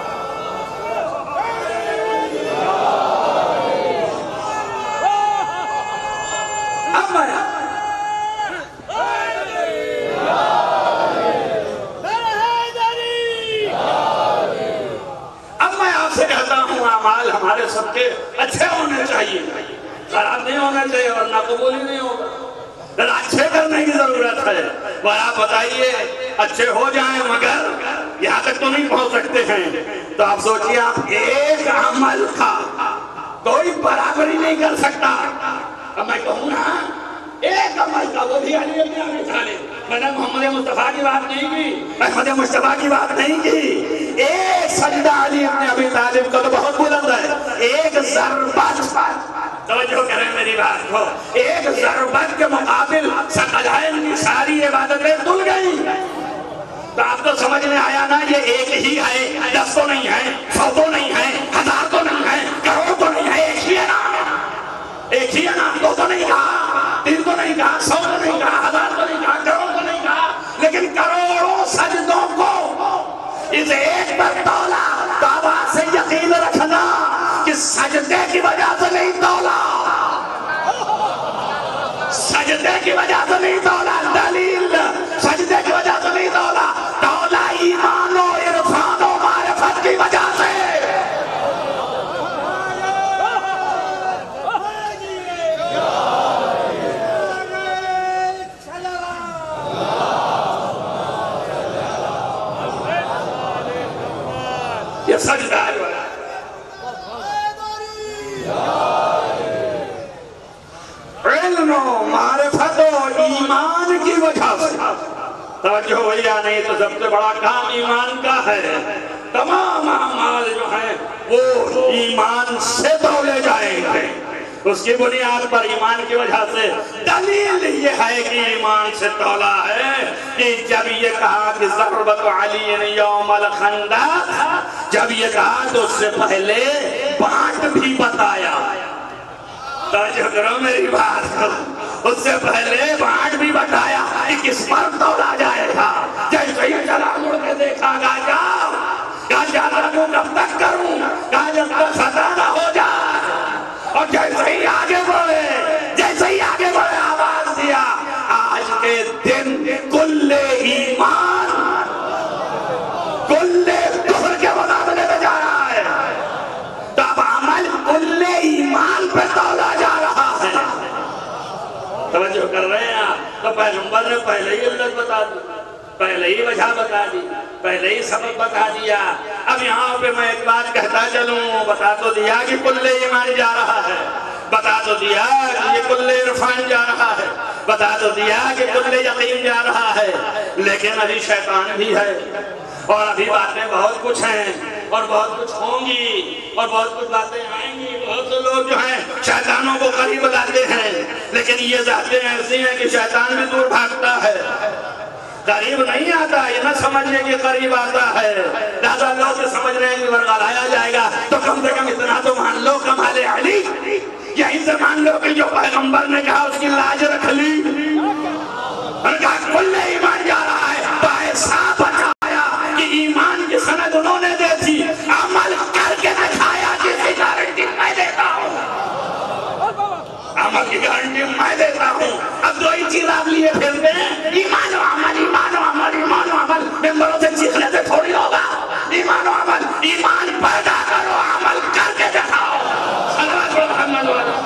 اعمال ہمارے سب کے اچھے ہونے چاہیے. خراب نہیں ہونا چاہیے ورنہ قبول ہی نہیں ہوگا. اچھے کرنے کی ضرورت ہے. اور آپ بتائیے اچھے ہو جائیں مگر یہاں تک تو نہیں پہنچ سکتے ہیں. تو آپ سوچئے آپ ایک عمل کا کوئی برابری نہیں کر سکتا. اب میں کہوں نا ایک عمل کا وہ بھی علی ابن ابی طالب. میں نے محمد مصطفیٰ کی بات نہیں کی احمد مصطفیٰ کی بات نہیں کی. ایک سجدہ علی ابن ابی طالب کا تو بہت بلند ہے. ایک ضربت توجہ کریں میری بات کو. ایک ضربت کے مقابل ثقلین کی ساری عبادتیں دل گئی. تو آپ کو سمجھ میں آیا نا یہ ایک ہی ہے. 10 تو نہیں ہے 100 تو نہیں ہے 1000 تو نہیں ہے کروڑ تو نہیں ہے. ایک ہی ہے نا. ایک ہی ہے نا. 2 تو نہیں کہا 3 تو نہیں کہا 100 تو نہیں کہا 1000 تو نہیں کہا کروڑ تو نہیں کہا لیکن کروڑوں سجدوں کو اس ایک پر تولا. تو اب آپ سے یقین رکھنا کہ سجدے کی وجہ سے نہیں تولا. سجدے کی وجہ سے نہیں تولا. دلیل سجدے کی وجہ سے نہیں سجدہ جو ہے علم و معرفت و ایمان کی وجہ سے توجہ ہوئی یا نہیں تو سب سے بڑا کام ایمان کا ہے تمام اعمال جو ہیں وہ ایمان سے تولے جائیں گے اس کی بنیاد پر ایمان کی وجہ سے دلیل یہ ہے کہ ایمان سے تولا ہے کہ جب یہ کہا کہ ضربت علی یوم الخندق جب یہ کہا تو اس سے پہلے بانٹ بھی بتایا توجہ کرو میری بات کو اس سے پہلے بانٹ بھی بتایا کہ کس پر تولا جائے گا جیسے ہی چلا مڑ کے دیکھا گا جاؤ کہا جاتا ہوں کب تک کروں کہا جب تک خطا نہ ہو جائے اور جیسے ہی آگے بڑھے آواز دیا آج کے دن کل ایمان کل کفر کے مقابلے میں جا رہا ہے تو اب عمل کل ایمان پہ تولا جا رہا ہے توجہ کر رہے ہیں آپ تو پیغمبر نے پہلے ہی علت بتا دی پہلے ہی وجہ بتا دی پہلے ہی سبب بتا دیا اب یہاں پہ میں ایک بات کہتا چلوں بتا تو دیا کہ کل ایمان جا رہا ہے بتا تو دیا کہ یہ کل عرفان جا رہا ہے بتا تو دیا کہ کل یقین جا رہا ہے لیکن ابھی شیطان بھی ہے اور ابھی باتیں بہت کچھ ہیں اور بہت کچھ ہوں گی اور بہت کچھ باتیں آئیں گی بہت سے لوگ جو ہیں شیطانوں کو قریب لاتے ہیں لیکن یہ ذاتیں ایسی ہیں کہ شیطان بھی دور بھاگتا ہے قریب نہیں آتا یہ نہ سمجھنے کہ قریب آتا ہے لہذا لوگ سمجھ رہے ہیں کہ ورغلایا جائے گا تو کم سے کم اتنا تو مان لو کمال علی یہیں سے مان لو کہ جو پیغمبر نے کہا اس کی لاج رکھ لی انہوں نے کہا کل ایمان جا رہا ہے تو ایسا بتایا کہ ایمان کی سند انہوں نے دے تھی عمل کر کے دکھایا جس کی گارنٹی میں دیتا ہوں عمل کی گارنٹی میں دیتا ہوں اب دو ہی چیز آپ لیے پھرتے ہیں ایمان و عمل ایمان و عمل ایمان و عمل ممبروں سے چیخنے سے تھوڑی ہوگا ایمان و عمل ایمان پیدا کرو عمل کر کے دکھاؤ صلوات محمد و علیہ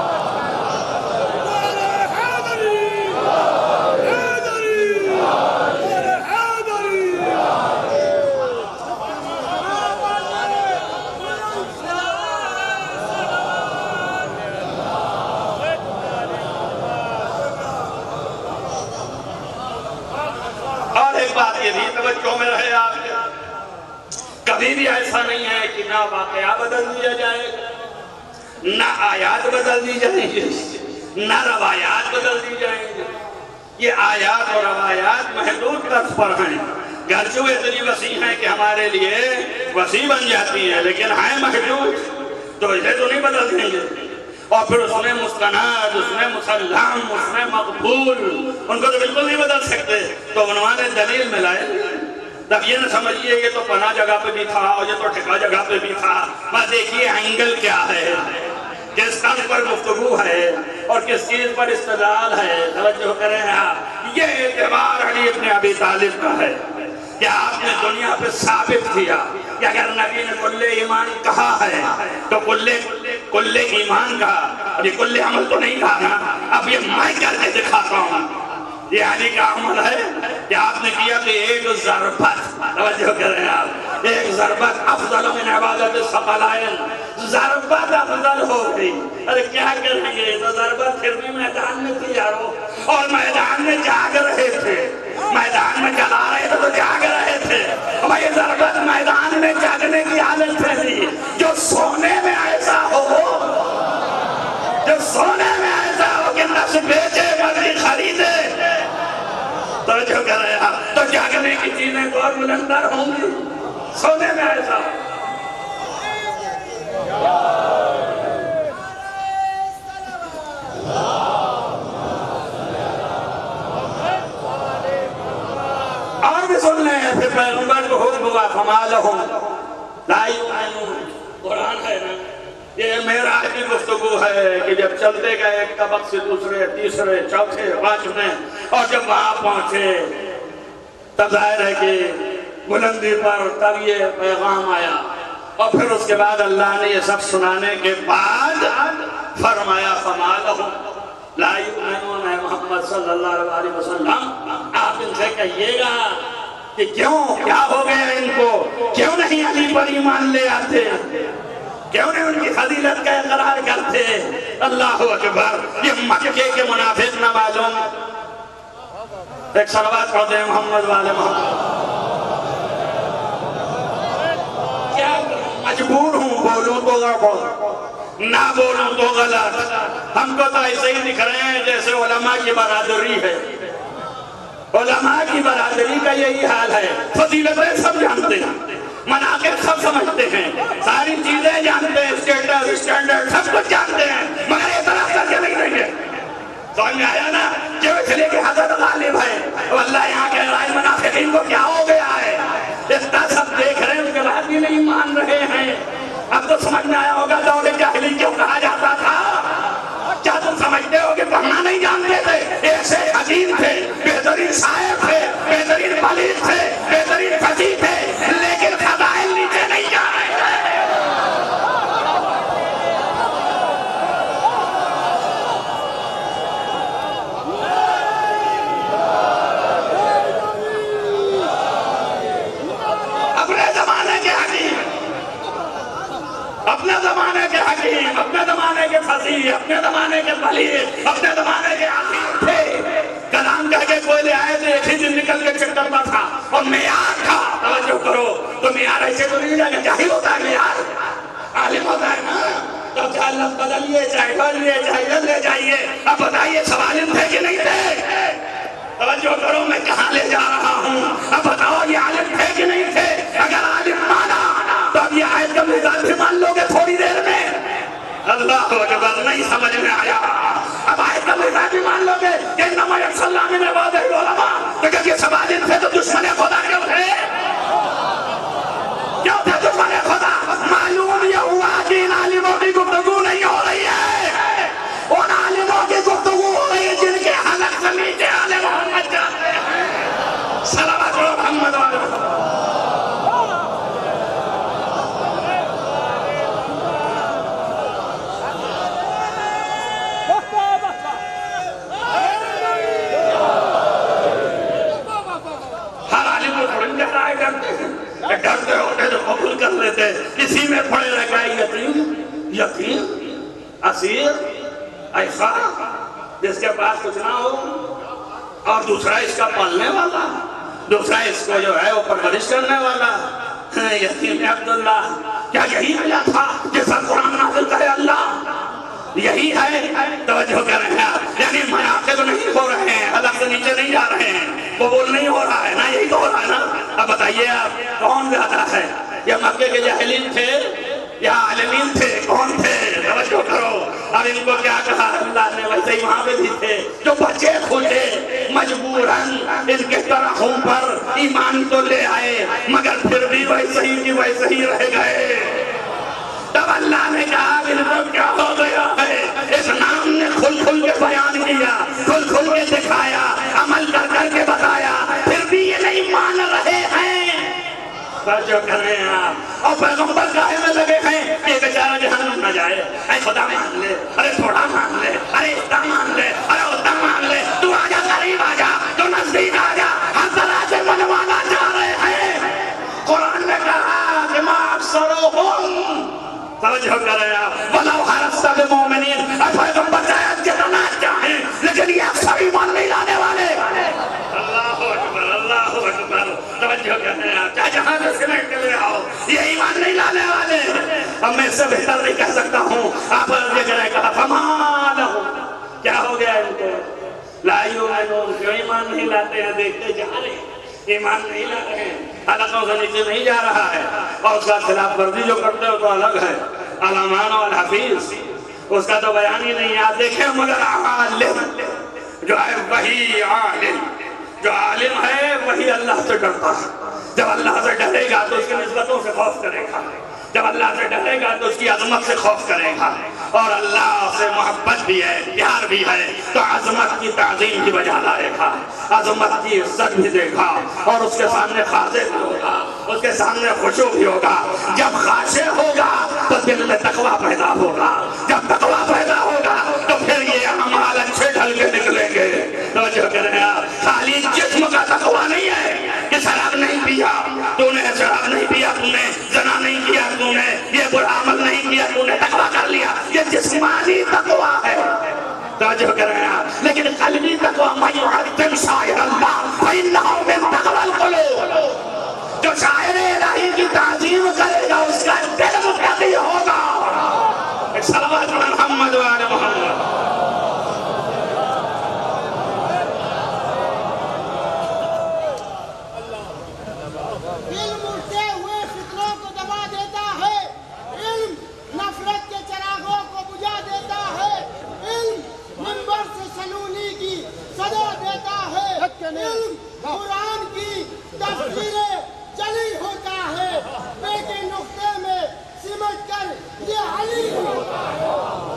بات یہ بھی توجہ میں رہے آپ کے کبھی بھی ایسا نہیں ہے کہ نہ واقعہ بدل دیا جائے گا نہ آیات بدل دی جائیں گے نہ روایات بدل دی جائیں گے یہ آیات اور روایات محدود طرف پر ہیں گرچہ اتنی وسیع ہیں کہ ہمارے لیے وسیع بن جاتی ہیں لیکن ہیں محدود تو اسے تو نہیں بدل دیں گے اور پھر اس میں مستند اس میں مسلم اس میں مقبول ان کو تو بالکل نہیں بدل سکتے تو عنوان دلیل میں لائے تب یہ نہ سمجھئے یہ تو پناہ جگہ پہ بھی تھا اور یہ تو ٹھکا جگہ پہ بھی تھا بس دیکھیے اینگل کیا ہے کس طرح پر گفتگو ہے اور کس چیز پر استدلال ہے توجہ کریں آپ یہ اعتبار علی ابن ابی طالب کا ہے کہ آپ نے دنیا پہ ثابت کیا کہ اگر نبی نے کل ایمان کہا ہے تو کل ایمان کہا اب یہ کل عمل تو نہیں کہا نا اب یہ میں کر کے دکھاتا ہوں یہ علی کا عمل ہے کہ آپ نے کیا کہ ایک ضربت توجہ کریں آپ ایک ضربت افضل من عبادت الثقلین ضربت افضل ہو گئی ارے کیا کریں گے تو ضربت پھر بھی میدان میں تھی یارو اور میدان میں جاگ رہے تھے میدان میں چلا رہے تھے تو جاگ رہے تھے اور یہ ضربت میدان میں جاگنے کی حالت تھی جو سونے میں ایسا ہو جو سونے میں ایسا ہو کہ نفس بیچے مرضی خریدے تو جو کر رہے ہیں تو جاگنے کی چیزیں بہت بلندر ہوں گی سونے میں ایسا اور بھی سن لیں پھر پیغمبر کو حکم ہوا فما لہم لا یؤمنون قرآن ہے نا یہ معراج کی گفتگو ہے کہ جب چلتے گئے ایک طبق سے دوسرے تیسرے چوتھے پانچویں اور جب وہاں پہنچے تب ظاہر ہے کہ بلندی پر تب یہ پیغام آیا اور پھر اس کے بعد اللہ نے یہ سب سنانے کے بعد فرمایا فما لہم لا یؤمنون محمد صلی اللہ علیہ وسلم آپ ان سے کہیے گا کہ کیوں کیا ہو گیا ان کو، کیوں نہیں علی پر ایمان لے آتے، کیوں نہیں ان کی فضیلت کا اقرار کرتے؟ اللہ اکبر! یہ مکے کے منافق نہ معلوم؟ ایک صلوات پڑھتے ہیں محمد والے محمد۔ کیا مجبور ہوں، بولوں تو غلط، نہ بولوں تو غلط۔ ہم کو تو ایسے ہی دکھ رہے ہیں جیسے علماء کی برادری ہے۔ علماء کی برادری کا یہی حال ہے، فضیلتیں سب جانتے ہیں، مناقب سب سمجھتے ہیں، ساری چیزیں جانتے ہیں، اسٹیٹس اسٹینڈرڈ سب کچھ جانتے ہیں، مگر اعتراف کر کے نہیں رہیں گے۔ سمجھ میں آیا نا کہ اس لیے کہ حضرت غالب ہے، واللہ یہاں کے رائے منافقین کو کیا ہو گیا ہے، اس کا سب دیکھ رہے ہیں، اس کے بعد بھی نہیں مان رہے ہیں۔ اب تو سمجھ میں آیا ہوگا دور جاہلی کیوں کہا جاتا تھا۔ کیا تم سمجھتے ہو کہ پڑھنا نہیں جانتے تھے؟ ایسے حکیم تھے، بہترین شاعر تھے، بہترین بلیغ تھے، بہترین فقیہ تھے، لیکن فضائل نیچے نہیں جا رہے تھے۔ اپنے زمانے کے حکیم، اپنے زمانے کے حکیم، اپنے زمانے کے فقیہ، اپنے زمانے کے بلیغ، اپنے زمانے کے عالم تھے۔ کلام کہہ کے کوئی لے آئے تھے، ایک ہی دن نکل کے چکر میں تھا، اور معیار تھا۔ توجہ کرو، تو معیار ایسے تو نہیں جائے گا، جاہل ہوتا ہے معیار، عالم ہوتا ہے نا۔ تو چاہے لفظ بدلیے، چاہے بدلیے، چاہے لے جائیے۔ اب بتائیے سب عالم تھے کہ نہیں تھے؟ توجہ کرو، میں کہاں لے جا رہا ہوں؟ اب بتاؤ یہ عالم تھے کہ نہیں تھے؟ اگر عالم مانا تو اب یہ آیت کا مزاج بھی مان لو گے تھوڑی دیر میں؟ اللہ اکبر! نہیں سمجھ میں آیا۔ اب آیت کا مزاج بھی مان لو گے کہ انما یخشی اللہ من عبادہ العلماء، تو جب یہ سب عالم تھے تو دشمن خدا کیوں تھے؟ کیوں تھے دشمن خدا؟ معلوم یہ ہوا کہ ان عالموں کی گفتگو نہیں ہو رہی ہے، ان عالموں کی گفتگو ہو رہی ہے جن کے حلق سے نیچے آل محمد جاتے ہیں۔ صلوات محمد والے ڈرتے ہوتے تو قبول کر لیتے، اسی میں پڑے رہ گئے یقین اسیر ایسا جس کے پاس کچھ نہ ہو، اور دوسرا اس کا پالنے والا، دوسرا اس کو جو ہے وہ پرورش کرنے والا۔ یقین عبداللہ، کیا یہی وجہ تھا جس پر قرآن نازل کرے اللہ؟ یہی ہے؟ توجہ کر رہے ہیں، یعنی مناقب نہیں ہو رہے ہیں، حلق سے نیچے نہیں جا رہے ہیں، قبول نہیں ہو رہا ہے نا، یہی تو ہو رہا ہے نا۔ اب بتائیے آپ کون زیادہ ہے؟ یا مکے کے جاہلین تھے یا عالمین تھے؟ کون تھے؟ توجہ کرو۔ اب ان کو کیا کہا اللہ نے؟ ویسے ہی وہاں پہ بھی تھے جو بچے کھوٹے مجبوراً ان کے طرحوں پر ایمان تو لے آئے، مگر پھر بھی ویسے ہی کی ویسے ہی رہ گئے۔ تب اللہ نے کہا ان کو کیا ہو گیا ہے؟ اس نام نے کھل کھل کے بیان کیا، کھل کھل کے دکھایا، عمل کر کر کے بتایا، پھر بھی یہ نہیں مان رہے ہیں۔ جو کر رہے ہیں آپ، اور پیغمبر کہے میں لگے ہیں کہ بیچارہ جہنم نہ جائے، اے خدا مان لے، ارے تھوڑا مان لے، ارے اتنا مان لے، ارے اتنا مان لے، تو آجا قریب آجا، تو نزدیک آجا، ہر طرح سے منوانا چاہ رہے ہیں۔ قرآن نے کہا کہ ما اکثرهم، توجہ کر رہے ہیں، وَلَوْ حَرَصْتَ بِمُؤْمِنِينَ، اے پیغمبر چاہے جتنا چاہیں لیکن یہ اکثر ایمان نہیں لانے والے۔ اللہ اکبر، اللہ اکبر، توجہ کر رہے ہیں، چاہے جہاں سے سمیٹ کے لے آؤ، یہ ایمان نہیں لانے والے۔ اب میں اس سے بہتر نہیں کہہ سکتا ہوں، آپ یہ کہا فَمَا لَهُمْ، کیا ہو گیا ان کو؟ لَا يُؤْمِنُونَ، کیوں ایمان نہیں لاتے ہیں؟ دیکھتے جا رہے ہیں، ایمان نہیں لا رہے ہیں، حلقوں سے نیچے نہیں جا رہا ہے، اور اس کا خلاف ورزی جو کرتے ہو تو الگ ہے۔ علامان و الحفیظ، اس کا تو بیان ہی نہیں ہے۔ آپ دیکھیں مگر عالم جو ہے وہی عالم، جو عالم ہے وہی اللہ سے ڈرتا ہے۔ جب اللہ سے ڈرے گا تو اس کی نسبتوں سے خوف کرے گا، جب اللہ سے ڈرے گا تو اس کی عظمت سے خوف کرے گا، اور اللہ سے محبت بھی ہے، پیار بھی ہے، تو عظمت کی تعظیم بھی بجا لائے گا، عظمت کی عزت بھی دے گا، اور اس کے سامنے خاضع بھی ہوگا، اس کے سامنے خشوع بھی ہوگا۔ جب خاشع ہوگا تو دل میں تقویٰ پیدا ہوگا، جب تقویٰ پیدا ہوگا تو پھر یہ اعمال اچھے ڈھل کے نکلیں گے۔ توجہ کریں آپ، خالی جسم کا تقویٰ نہیں ہے کہ سر اب सल्लल्लाहु अलैहि मोहम्मद व आले मोहम्मद। इल्म उठते हुए फितरों को दबा देता है, इल्म नफरत के चिरागों को बुझा देता है, इल्म मिंबर से सनूनी की सजा देता है, इल्म कुरान की तफसीरें जली होता है, बेटे नुक्ते में सिमट कर ये अली होता है।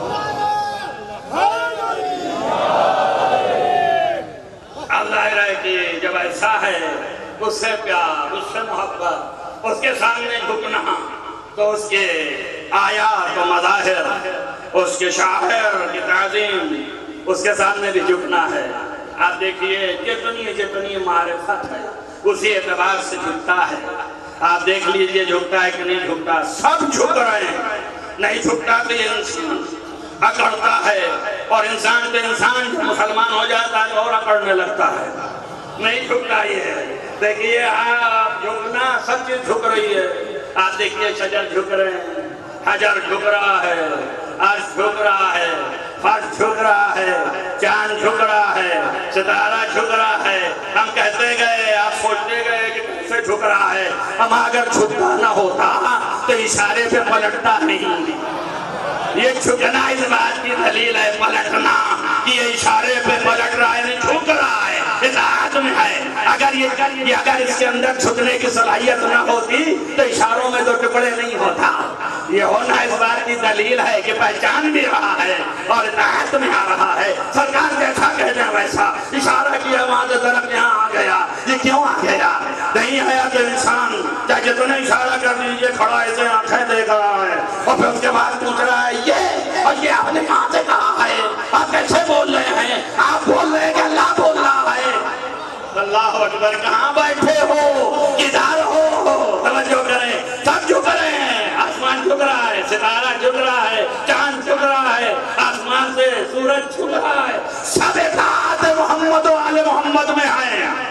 अल्लाह रहे कि जब ऐसा है उससे प्यार, उससे मोहब्बत, उसके सामने झुकना, तो उसके आयात व मज़ाहिर, उसके शायर की ताज़ीम, उसके सामने भी झुकना है। आप देखिए जितनी मारिफत है उसी एतबार से झुकता है। आप देख लीजिए झुकता है कि नहीं झुकता, सब झुक रहे हैं। नहीं झुकता तो ये इंसान अकड़ता है, और इंसान तो इंसान जो मुसलमान हो जाता है और अकड़ने लगता है। नहीं झुकता ये। देखिए आप झुकना, सब चीज झुक रही है। आप देखिए शजर झुक रहे हैं, हजर झुक रहा है, अर्श झुक रहा है, फर्श झुक रहा है, चांद झुक रहा है, सितारा झुक रहा है। हम कहते गए, आप सोचते गए कि कैसे झुक रहा है। हम अगर झुकता ना होता तो इशारे पे पलटता नहीं। ये झुकना इस बात की दलील है, पलटना, कि ये इशारे पे पलट रहा है, नहीं झुक रहा है, इताअत में है। अगर इसके अंदर झुकने की सलाहियत ना होती तो इशारों में तो टुकड़े नहीं होता। ये होना इस बात की दलील है कि पहचान भी रहा है और इताअत में आ रहा है। सरकार जैसा कहते हैं वैसा इशारा किया, वहां से तरफ यहाँ आ गया। ये क्यों आ गया? नहीं आया तो इंसान चाहे जितने इशारा कर दीजिए, खड़ा ऐसे आंखें देख रहा है, और फिर उसके बाद पूछ रहा है ये आपने कहाँ से कहा है, आप कैसे बोल रहे हैं, आप बोल रहे हैं कि अल्लाह बोल रहा है। अल्लाह अकबर, कहाँ बैठे हो, किधर हो? तवज्जो करें, सब झुक रहे हैं। आसमान झुक रहा है, सितारा झुक रहा है, चांद झुक रहा है, आसमान से सूरज झुक रहा है। सब इताअत मोहम्मद व आले मोहम्मद में है।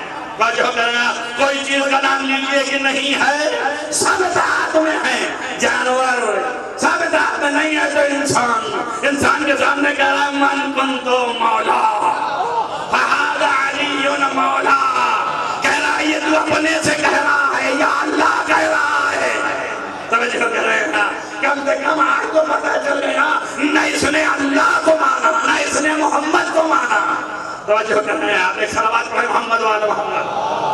कोई चीज का नाम लीजिए कि नहीं है, सब इताअत में है। जानवर सब इताअत में नहीं है तो इंसान के सामने कह रहा है मन कुंतो मौला फहादा अलीयुन मौला। कह रहा है ये तू अपने से कह रहा है या अल्लाह कह रहा है? समझो कह रहे हैं, कम से कम आपको पता चल गया न इसने अल्लाह को माना, न इसने मोहम्मद को माना। तवज्जो कर रहे हैं आप, एक सलावत पढ़े मोहम्मद व आले मोहम्मद।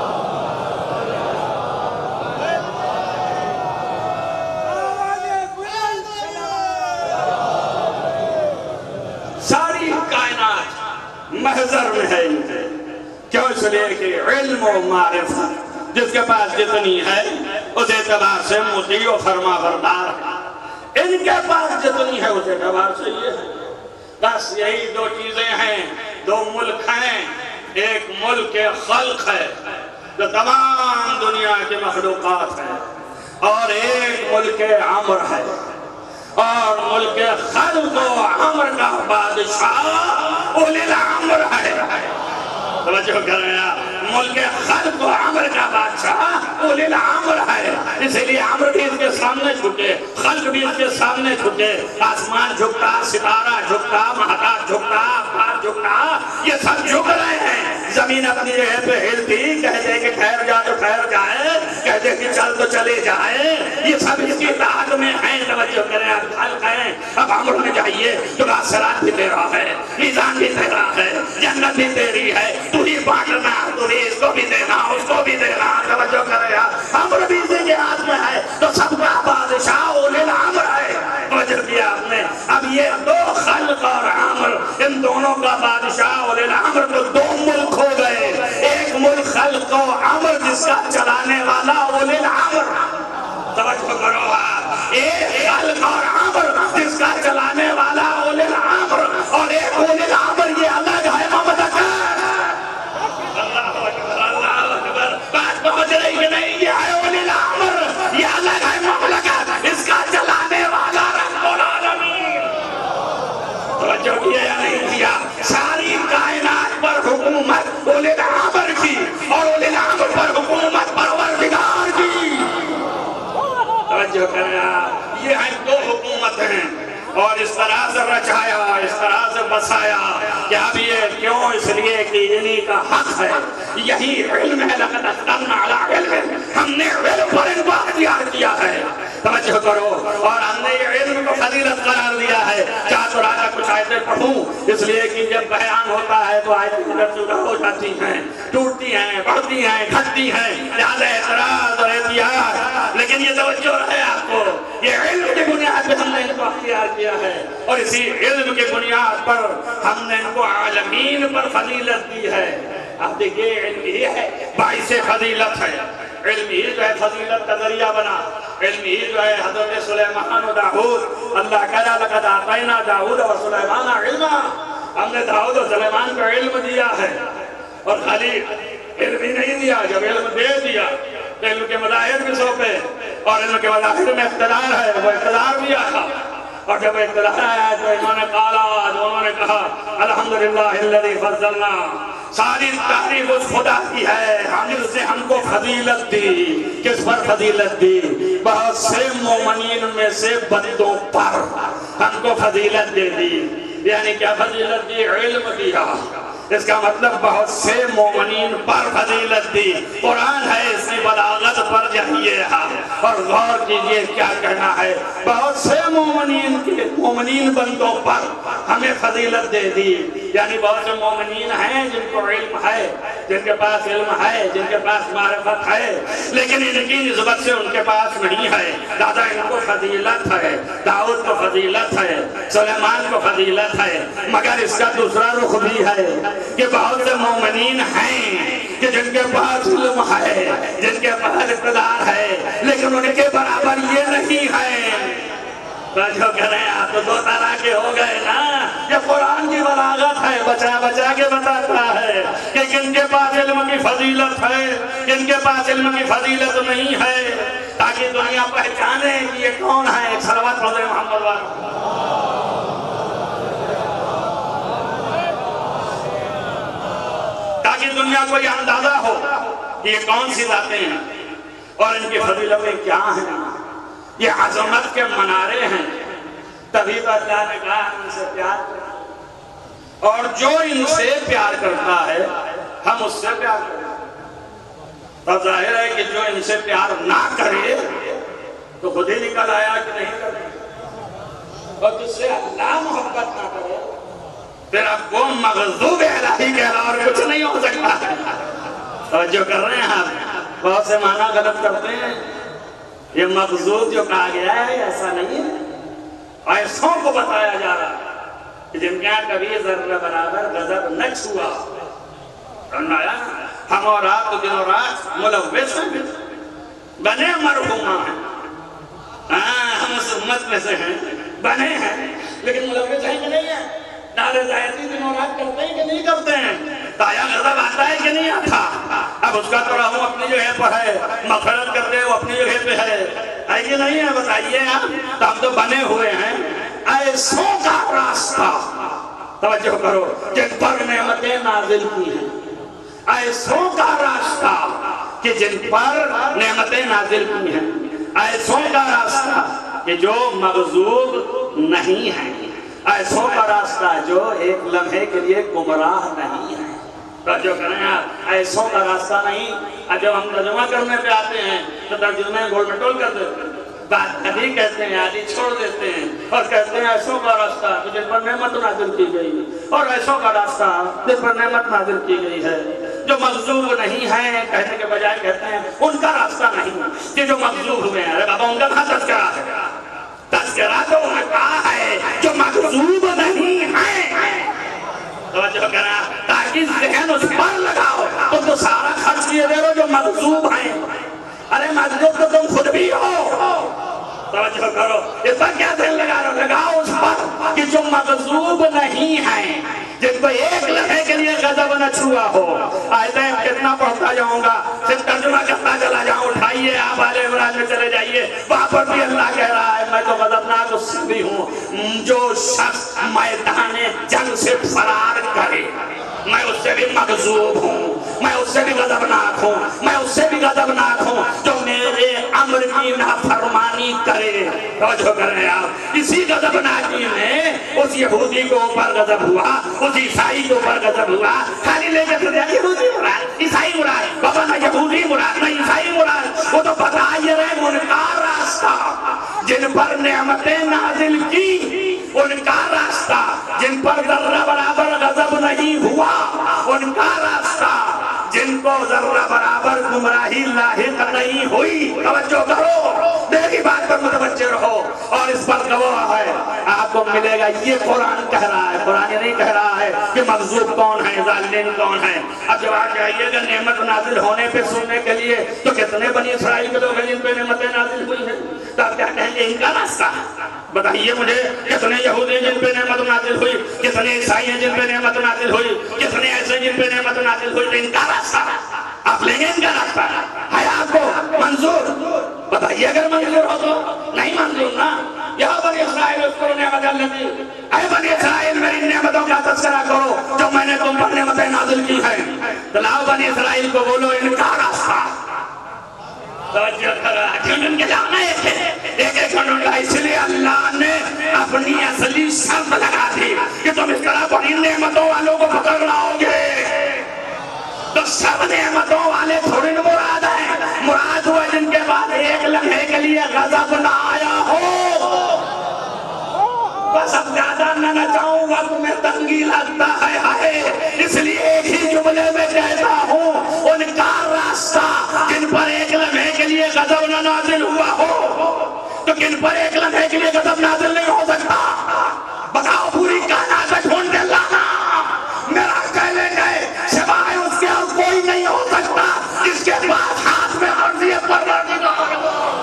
सारी कायनात महजर में है इनके। क्यों? इसलिए कि इल्म और मारिफत जिसके पास जितनी है उस एतबार से मुती और फरमा बरदार है। इनके पास जितनी है उस एतबार से ये है। बस यही दो चीजें हैं, दो मुल्क हैं। एक मुल्क खल्क है जो तमाम दुनिया के मखलूकात है, और एक मुल्क अमर है। और मुल्क खल्क व अमर का बादशाह उलिल अम्र है। तवज्जो करें, मुल्क खल्क व अमर का बादशाह उलिल अम्र है। इसलिए अमर भी इसके सामने झुके, खल्क भी इसके सामने झुके। आसमान झुकता, सितारा झुकता, महाकाश झुकता, आकाश झुकता, ये सब झुक रहे हैं। जमीन अपनी जगह पे हिलती, कहते कि ठहर जा तो ठहर जाए, कहते कि चल तो चले जाए। ये सब इसकी इताअत में है। तवज्जो करें, अब खल्क है, अब अमर में जाइए तो सिरात भी तेरा है, मीज़ान भी तेरा है, जन्नत भी तेरी है। तू ही बांटना, तू ही इसको भी देना, उसको भी देना। तवज्जो करें, अमर भी इसके हाथ में है, तो सबका बादशाह उलिल अम्र है। तवज्जो किया आपने? अब ये दो खल्क और अमर, इन दोनों का बादशाह उलिल अम्र, तो दो मुल्क हो गए। एक मुल्क खल्क और अमर जिसका चलाने वाला उलिल अम्र। तवज्जो करो आप, एक खल्क और अमर जिसका चलाने वाला उलिल अम्र, और एक उलिल अम्र ये अलग है। बात पहुंच रही कि नहीं? ये है उलिल अम्र, ये अलग है ममलकत, इसका चलाने वाला रब्बुल आलमीन। तवज्जो किया या नहीं किया? सारी कायनात पर हुकूमत उलिल अम्र की, और उलिल अम्र पर हुकूमत परवरदिगार की। तवज्जो करें, ये हैं दो हुकूमत हैं। اور اس طرح سے رچایا، اس طرح سے بسایا کہ اب یہ کیوں؟ اس لیے کہ انہی کا حق ہے، یہی علم ہے۔ لقد اخترنا علی علم، ہم نے علم پر ان کو اختیار کیا ہے، توجہ کرو، اور ہم نے یہ علم کو فضیلت قرار دیا ہے۔ چاہ تو راجہ کچھ آیتیں پڑھوں، اس لیے کہ جب بیان ہوتا ہے تو آیتیں ادھر سے ادھر ہو جاتی ہیں، ٹوٹتی ہیں، بڑھتی ہیں، گھٹتی ہیں، لہذا اعتراض اور احتیاط، لیکن یہ توجہ ہے آپ کو، یہ علم کی بنیاد پہ ہم نے ان کو اختیار کیا ہے، اور اسی علم کی بنیاد پر ہم نے ان کو عالمین پر فضیلت دی ہے۔ اب دیکھئے علم ہی ہے باعث فضیلت ہے، علم ہی جو ہے فضیلت کا ذریعہ بنا، علم ہی جو ہے حضرت سلیمان و داؤد، اللہ کہا لقد آتینا داؤد و سلیمان علما، ہم نے داؤد و سلیمان کو علم دیا ہے، اور خالی علم ہی نہیں دیا، جب علم دے دیا تو علم کے مظاہر بھی سونپے، اور علم کے مظاہر میں اقتدار ہے، وہ اقتدار بھی آیا، اور جب اقتدار آیا تو انہوں نے کہا الحمدللہ الذی فضلنا، ساری تعریف اس خدا کی ہے، جس نے ہم کو فضیلت دی۔ کس پر فضیلت دی؟ بہت سے مومنین میں سے بندوں پر ہم کو فضیلت دے دی۔ یعنی کیا فضیلت دی؟ علم دیا، اس کا مطلب بہت سے مومنین پر فضیلت دی۔ قرآن ہے اس کی بلاغت پر جائیے اور غور کیجئے کیا کہنا ہے۔ بہت سے مومنین بندوں پر ہمیں فضیلت دے دی، یعنی بہت سے مومنین ہیں جن کو علم ہے، جن کے پاس علم ہے، جن کے پاس معرفت ہے، لیکن ان کی نسبت سے ان کے پاس نہیں ہے، دادا ان کو فضیلت ہے، داؤد کو فضیلت ہے، سلیمان کو فضیلت ہے۔ مگر اس کا دوسرا رخ بھی ہے کہ بہت سے مومنین ہیں کہ جن کے پاس علم ہے، جن کے پاس اقتدار ہے، لیکن ان کے برابر یہ نہیں ہے۔ جو کہہ رہے ہیں آپ تو دو طرح کے ہو گئے نا، یہ قرآن کی بلاغت ہے، بچا بچا کے بتاتا ہے کہ جن کے پاس علم کی فضیلت ہے، جن کے پاس علم کی فضیلت نہیں ہے، تاکہ دنیا پہچانے کہ یہ کون ہے۔ ایک صلوات پڑھیں محمد والے، تاکہ دنیا کو یہ اندازہ ہو کہ یہ کون سی ذاتیں ہیں اور ان کی فضیلتیں کیا ہیں، یہ عظمت کے منارے ہیں۔ تبھی تو اللہ نے کہا ان سے پیار کریں، اور جو ان سے پیار کرتا ہے ہم اس سے پیار کریں۔ تو ظاہر ہے کہ جو ان سے پیار نہ کرے تو خود ہی نکل آیا کہ نہیں کرے، اور جس سے اللہ محبت نہ کرے پھر اب وہ مغضوب الہی کے علاوہ اور کچھ نہیں ہو سکتا ہے۔ توجہ کر رہے ہیں آپ، بہت سے معنی غلط کرتے ہیں۔ یہ مغضوب جو کہا گیا ہے ایسا نہیں ہے، ایسوں کو بتایا جا رہا ہے کہ جن کا کبھی ذرہ برابر غضب نہ چھوا۔ ہم اور آپ تو دن اور رات ملوث ہیں، بنے مرحومہ ہیں، ہم اس امت میں سے ہیں، بنے ہیں، لیکن ملوث ہیں کہ نہیں ہیں؟ نالے ظاہری دن اور رات کرتے ہیں کہ نہیں کرتے ہیں؟ تایا غضب آتا ہے کہ نہیں آتا؟ اب اس کا تو رہوں اپنی جگہ پر ہے، مغفرت کرتے ہیں وہ اپنی جگہ پہ ہے کہ نہیں ہے؟ بتائیے آپ، تو ہم تو بنے ہوئے ہیں ایسوں کا راستہ، توجہ کرو، جن پر نعمتیں نازل کی ہیں، ایسوں کا راستہ کہ جن پر نعمتیں نازل کی ہیں، ایسوں کا راستہ کہ جو مغضوب نہیں ہیں، ایسوں کا راستہ جو ایک لمحے کے لیے گمراہ نہیں ہے۔ جو کریں آپ، ایسوں کا راستہ نہیں۔ جب ہم ترجمہ کرنے پہ آتے ہیں تو ترجمے گول میں ٹول کر دیتے ہیں، بات ادھی کہتے ہیں، آدھی چھوڑ دیتے ہیں، اور کہتے ہیں ایسوں کا راستہ جن پر نعمت نازل کی گئی، اور ایسوں کا راستہ جن پر نعمت نازل کی گئی ہے۔ جو مغضوب نہیں ہیں کہنے کے بجائے کہتے ہیں ان کا راستہ نہیں، کہ جو مغضوب ہوئے ہیں۔ ارے بابا ان کا کہاں تذکرہ ہے؟ تذکرہ تو انہیں کہا ہے جو مغضوب نہیں ہیں۔ توجہ کرنا، تاکہ ذہن اس پر لگاؤ، تم تو سارا خرچ کیے دے رہو جو مغضوب ہیں۔ ارے مغضوب تو تم خود بھی ہو۔ توجہ کرو، اس پر کیا ذہن لگا رہو؟ لگاؤ اس پر کہ جو مغضوب نہیں ہیں، جن کو ایک لمحے کے لیے غضب نہ چھوا ہو۔ آیتیں کتنا پڑھتا جاؤں گا، صرف ترجمہ کرتا چلا جاؤں۔ اٹھائیے آپ آل عمران میں چلے جائیے، وہاں پر بھی اللہ کہہ رہا ہے میں تو غضبناک اس سے بھی ہوں جو شخص میدان جنگ سے فرار کرے، میں اس سے بھی مغضوب ہوں، میں اس سے بھی غضبناک ہوں، میں اس سے بھی غضبناک ہوں جو میرے امر کی نافرمانی करे, तवज्जो करें आप। इसी गजब नाज़ी में उस यहूदी को ऊपर गजब हुआ, उस ईसाई को ऊपर गजब हुआ। खाली लेकर तो दिया यहूदी मुराद, ईसाई मुराद, बाबा ना यहूदी मुराद ना ईसाई मुराद। वो तो बता ये रहे उनका रास्ता जिन पर नेमतें नाजिल की, उनका रास्ता जिन पर जर्रा बराबर गजब नहीं हुआ, उनका रास्ता जिनको जर्रा बराबर गुमराही लाहिक नहीं हुई। तवज्जो करो, मेरी बात पर मुतवज्जो रहो और इस पर गवाह है आपको मिलेगा। ये कुरान कह रहा है, कुरान ये नहीं कह रहा है कि मग़ज़ूब कौन है, ज़ालिम कौन है। अब जब आप जाइएगा नेमत नाजिल होने पे सुनने के लिए, तो कितने बनी इसराइल के लोग हैं जिन पे नेमतें नाजिल हुई हैं, तो आप क्या कहेंगे इनका रास्ता? बताइए मुझे, कितने यहूदी जिन पे नेमत नाजिल हुई, कितने ईसाई हैं जिन पे नेमत नाजिल हुई, कितने ऐसे जिन पे नेमत नाजिल हुई। तो इनका रास्ता आप लेंगे, इनका रास्ता है आपको मंजूर? बताइए अगर मंजूर हो तो। नहीं मंजूर ना। या बनी इसराइल उसको नेमत अल्लती, ऐ बनी इसराइल मेरी नेमतों का तज़किरा करो जो मैंने तुम पर नेमतें नाजिल की हैं। तो लाओ बनी इसराइल को बोलो इनका रास्ता। जुनून के लाना एक जुनून का, इसलिए अल्लाह ने अपनी असली शर्त लगा दी कि तुम इस तरह बड़ी नेमतों वालों को पकड़ लाओगे तो सब नेमतों वाले थोड़ी न मुराद है। मुराद हुआ जिनके बाद एक लम्हे के लिए गजब ना आया हो। बस अब ज्यादा न नचाऊं, वक्त में तंगी लगता है हाय, इसलिए एक ही जुमले में कहता हूँ उनका रास्ता जिन पर एक लम्हे के लिए गजब न नाजिल हुआ हो, तो किन पर एक लम्हे के लिए गजब नाजिल नहीं हो सकता? बताओ, पूरी कायनात ढूंढ के लाना, मेरा चैलेंज है। सिवाय उसके और कोई नहीं हो सकता जिसके पास हाथ में मर्जी है परवरदिगार।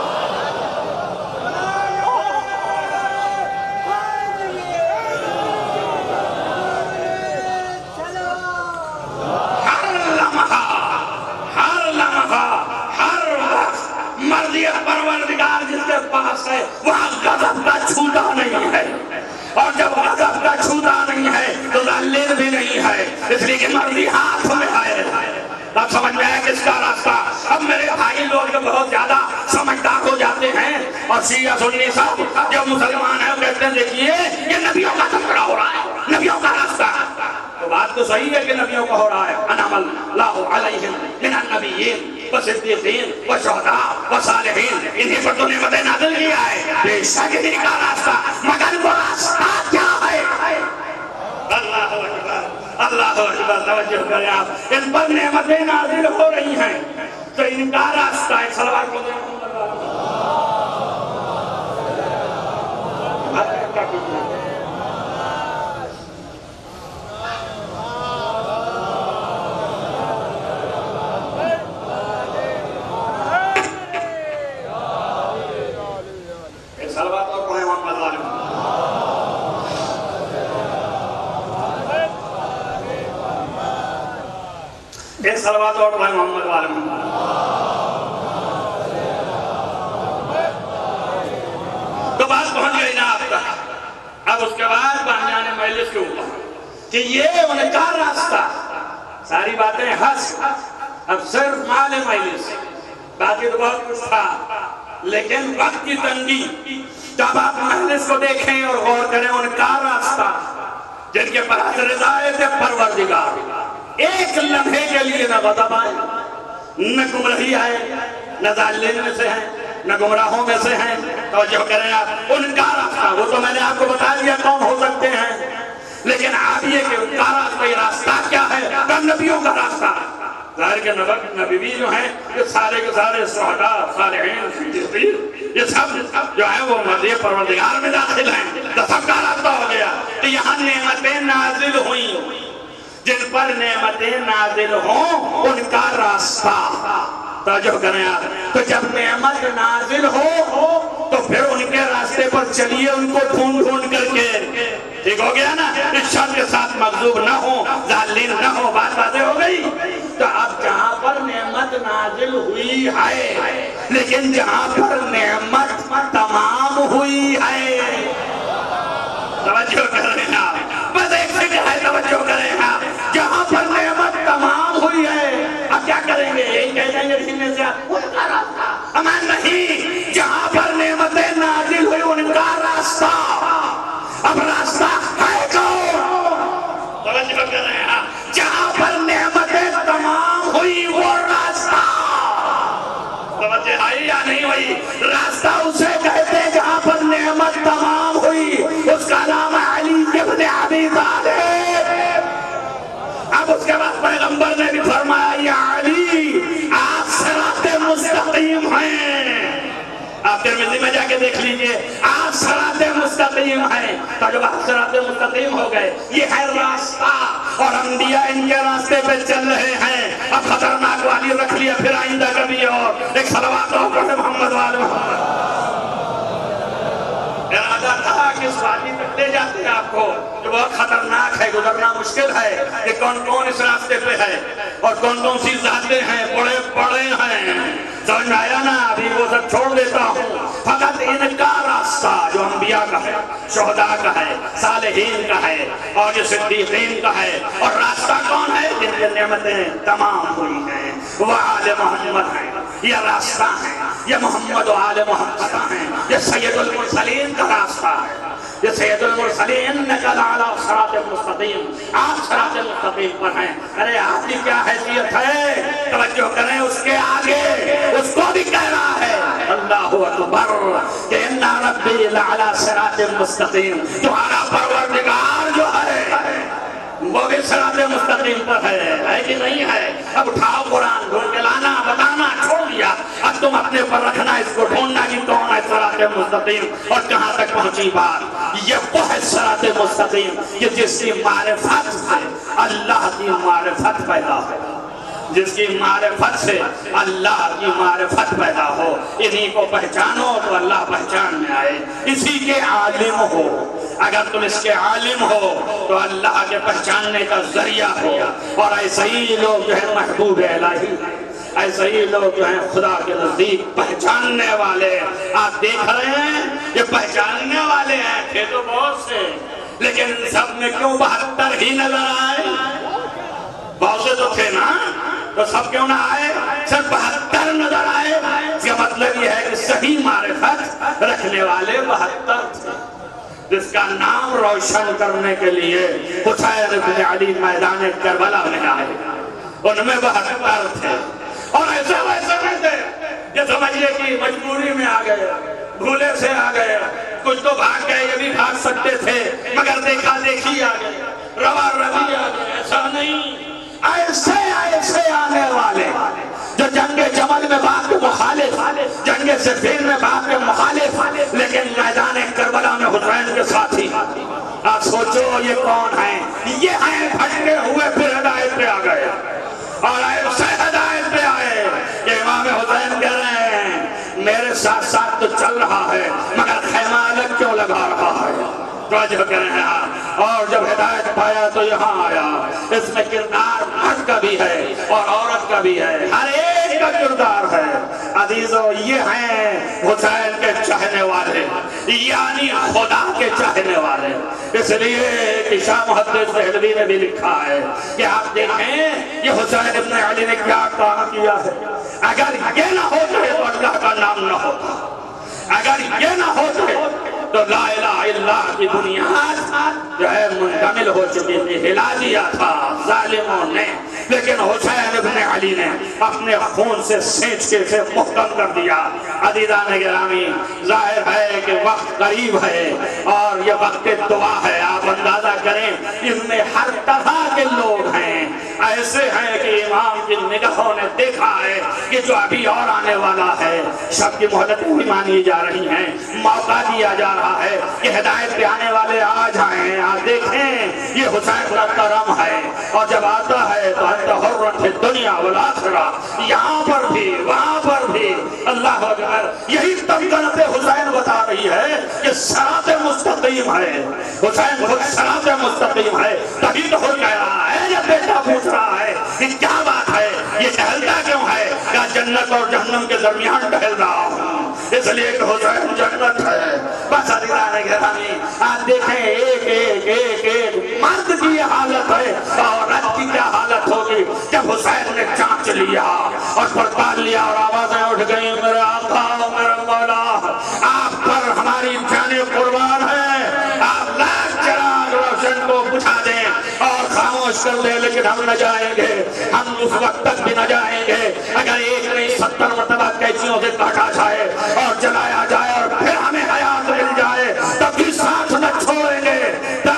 परवरदिगार जिसके पास है वहाँ गजब का छूता नहीं है, और जब गजब का छूता नहीं है तो ज़ालिम भी नहीं है, इसलिए कि मर्जी हाथ में है। अब समझ में आया किसका रास्ता? अब मेरे भाई लोग जो बहुत ज्यादा समझदार हो जाते हैं और शिया सुन्नी सब जो मुसलमान है वो कहते हैं देखिए ये नबियों का तज़किरा हो रहा है, नबियों का रास्ता। तो बात तो सही है कि नबियों का हो रहा है। अनअमल्लाहु अलैहिम मिनन नबिय्यीन व सिद्दीक़ीन व शुहदा व सालिहीन, इन्हीं पर तो नेमतें नाज़िल किया है। बेशक इनका रास्ता, मगर वो रास्ता क्या है? अल्लाह अकबर, अल्लाह अकबर। तवज्जो करें आप, इन पर नेमतें नाज़िल हो रही हैं तो इनका रास्ता है। सलवात को सलवात और मोहम्मद वाले तो बात पहुंच गई ना आप तक। अब उसके बाद बहनाने मजलिस के ऊपर कि ये उनका रास्ता, सारी बातें हंस, अब सिर्फ माले मजलिस, बाकी तो बहुत कुछ था लेकिन वक्त की तंगी। जब आप मजलिस को देखें और गौर करें, उनका रास्ता जिनके पर रिज़ायत परवरदिगार एक लम्हे के लिए न गज़ब आए, न गुमराही आए, न ज़ालिम में से हैं, न गुमराहों में से हैं। तो जो करें आप उनका रास्ता, वो तो मैंने आपको बता दिया कौन हो सकते हैं, लेकिन आप ये कि उनका रास्ता, ये रास्ता क्या है? कम नबियों का रास्ता। ज़ाहिर के नबी जो हैं ये सारे के सारे शुहदा, सालिहीन, सिद्दीक़ीन, ये सब जो है वो मर्ज़ी परवरदिगार में दाखिल हैं। तो सबका रास्ता हो गया। तो यहाँ नेमतें नाज़िल हुई, जिन पर नेमतें नाज़िल हों उनका रास्ता। तवज्जो करें आप। तो जब नेमत नाज़िल हो तो फिर उनके रास्ते पर चलिए, उनको ढूंढ ढूंढ करके। ठीक हो गया ना? इस शर्त के साथ मग़ज़ूब न हो, ज़ालिम न हो, बात वाज़ेह हो गई। तो अब जहाँ पर नेमत नाज़िल हुई है, लेकिन जहाँ पर नेमत तमाम हुई है, तवज्जो करें आप, बस एक सेकंड है, तवज्जो करें आप। जहाँ पर नेमत तमाम हुई है, अब क्या करेंगे? यही कह देंगे सीने से उनका रास्ता। अमान नहीं, जहाँ पर नेमतें अली तालिब। अब उसके बाद पैगंबर ने भी फरमाया या अली आप सिराते मुस्तकीम हैं। आप तिरमिज़ी में जाके देख लीजिए, आप सिराते मुस्तकीम हैं। तो जब आप सिराते मुस्तकीम हो गए, ये है रास्ता और अंबिया इनके रास्ते पे चल रहे हैं। अब खतरनाक वाली रख लिया, फिर आइंदा कभी और एक सलवात हो पढ़े मोहम्मद वाले मोहम्मद। इरादा था कि इस वादी तक ले जाते हैं आपको, जो बहुत खतरनाक है, गुजरना मुश्किल है कि कौन कौन इस रास्ते पे है और कौन कौन सी जाते हैं, बड़े बड़े हैं। समझ में आया ना? अभी वो सब छोड़ देता हूँ। फकत इनका रास्ता जो अंबिया का है, शुहदा का है, सालिहीन का है और जो सिद्दीकीन का है, और रास्ता कौन है? जिनकी नेमतें तमाम हुई हैं, वह आले मोहम्मद हैं। ये रास्ता है, ये मोहम्मद और आले मोहम्मद हैं। ये सैयदुल मुरसलीन का रास्ता है। ये सैयदुल मुरसलीन नकल अला सिरातिल मुस्तकीम, आप सिरातिल मुस्तकीम पर हैं। अरे आपकी क्या हैसियत है? तवज्जो करें, उसके आगे उसको भी कह रहा है अल्लाहु अकबर कि इन्ना रब्बी लअला सिरातिल मुस्तकीम। तुम्हारा परवरदिगार जो है वो भी सिराते मुस्तकीम पर है कि नहीं है? अब उठाओ कुरान, ढूंढ के लाना, बताना छोड़ दिया। अब तुम अपने पर रखना, इसको ढूंढना कि कौन है सिराते मुस्तकीम और कहाँ तक पहुंची बात। ये वो है सिराते मुस्तकीम कि जिसकी मारिफत से अल्लाह की मारिफत पैदा हो, जिसकी मारिफत से अल्लाह की मारिफत पैदा हो। इन्हीं को पहचानो तो अल्लाह पहचान में आए। इसी के आलिम हो, अगर तुम इसके आलिम हो तो अल्लाह के पहचानने का जरिया हो। और ऐसे ही लोग जो है महबूब इलाही, ऐसे ही लोग जो हैं खुदा के नजदीक पहचानने वाले। आप देख रहे हैं ये पहचानने वाले हैं, थे तो बहुत से, लेकिन सब में क्यों 72 ही नजर आए? बहुत से तो थे ना, तो सब क्यों ना आए? सिर्फ 72 नजर आए। इसका मतलब यह है कि सही मारिफत रखने वाले 72 थे, जिसका नाम रोशन करने के लिए हुसैन इब्न अली मैदान करबला में आए। उनमें 72 थे और ऐसे वैसे नहीं थे ये समझिए कि मजबूरी में आ गए, भूले से आ गए। कुछ तो भाग गए, ये भी भाग सकते थे, मगर देखा देखी आ गए, रवा रवी आ गए। ऐसा नहीं, ऐसे ऐसे आने वाले जो जंगे जमल में बाप के मुखालिफ, जंगे सिफ़ीन में बाप के मुखालिफ, लेकिन मैदान करबला में हुसैन के साथी। आप सोचो ये कौन है? ये हैं भटके हुए फिर हिदायत पे आ गए और ऐसे हिदायत पे आए कि इमाम हुसैन कह रहे हैं मेरे साथ साथ तो चल रहा है, मगर खैमा अलग क्यों लगा रहा है? और जब हिदायत पाया तो यहाँ आया। इसमें किरदार मर्द का भी है और औरत का भी है, हर एक का किरदार है। अजीजों, ये हैं हुसैन के चाहने वाले, यानी खुदा के चाहने वाले। इसलिए शाह मुहद्दिस देहलवी ने भी लिखा है कि आप देखें ये हुसैन इब्न अली ने क्या काम किया है। अगर ये ना होता तो अल्लाह का नाम ना होता, अगर ये ना होता तो ला इलाहा इल्लल्लाह की बुनियाद जो है मुंतमिल हो चुकी थी, हिला दिया था जालिमों ने। लेकिन हुसैन इब्न अली ने अपने खून से सेंच के इसे मुहकम कर दिया। अज़ीज़ान गिरामी, जाहिर है कि वक्त करीब है और ये वक्त दुआ है। आप अंदाजा करें इसमें हर तरह के लोग हैं। ऐसे हैं कि इमाम की निगाहों ने देखा है कि जो अभी और आने वाला है, सबकी मोहलतें भी मानी जा रही हैं, मौका दिया जा रहा है कि हिदायत पे आने वाले आ जाएं। आप देखें ये हुसैन का करम है और जब आता है तो दुनिया वल आखिरा, यहाँ पर भी वहाँ पर भी अल्लाह अकबर। यही तमकीनत हुसैन बता रही है कि सिरात मुस्तकीम है। हुसैन खुद सिरात मुस्तकीम है, तभी तो हो कह रहा है। जब बेटा पूछ रहा है कि क्या बात है, ये टहलता क्यों है? क्या जन्नत और जहन्नम के दरमियान टहल रहा हूँ, इसलिए कि हुसैन जन्नत है। बस अज़ीज़ान गिरामी, आप देखें एक एक एक एक मर्द की हालत है, औरत की क्या हालत होगी जब हुसैन ने जांच लिया और पड़ताल लिया और आवाजें उठ गई, मेरे आका मेरा मौला, आप पर हमारी जाने कुर्बान है, आप लाख चिराग रोशन को बुझा दें और खामोश कर दे, लेकिन हम न जाएंगे, हम उस वक्त तक भी न जाएंगे अगर एक नहीं 70 मरतबा कैंचियों से काटा जाए और जलाया जाए और फिर हमें हयात मिल जाए, तब भी साथ न छोड़ेंगे। तब हुसैन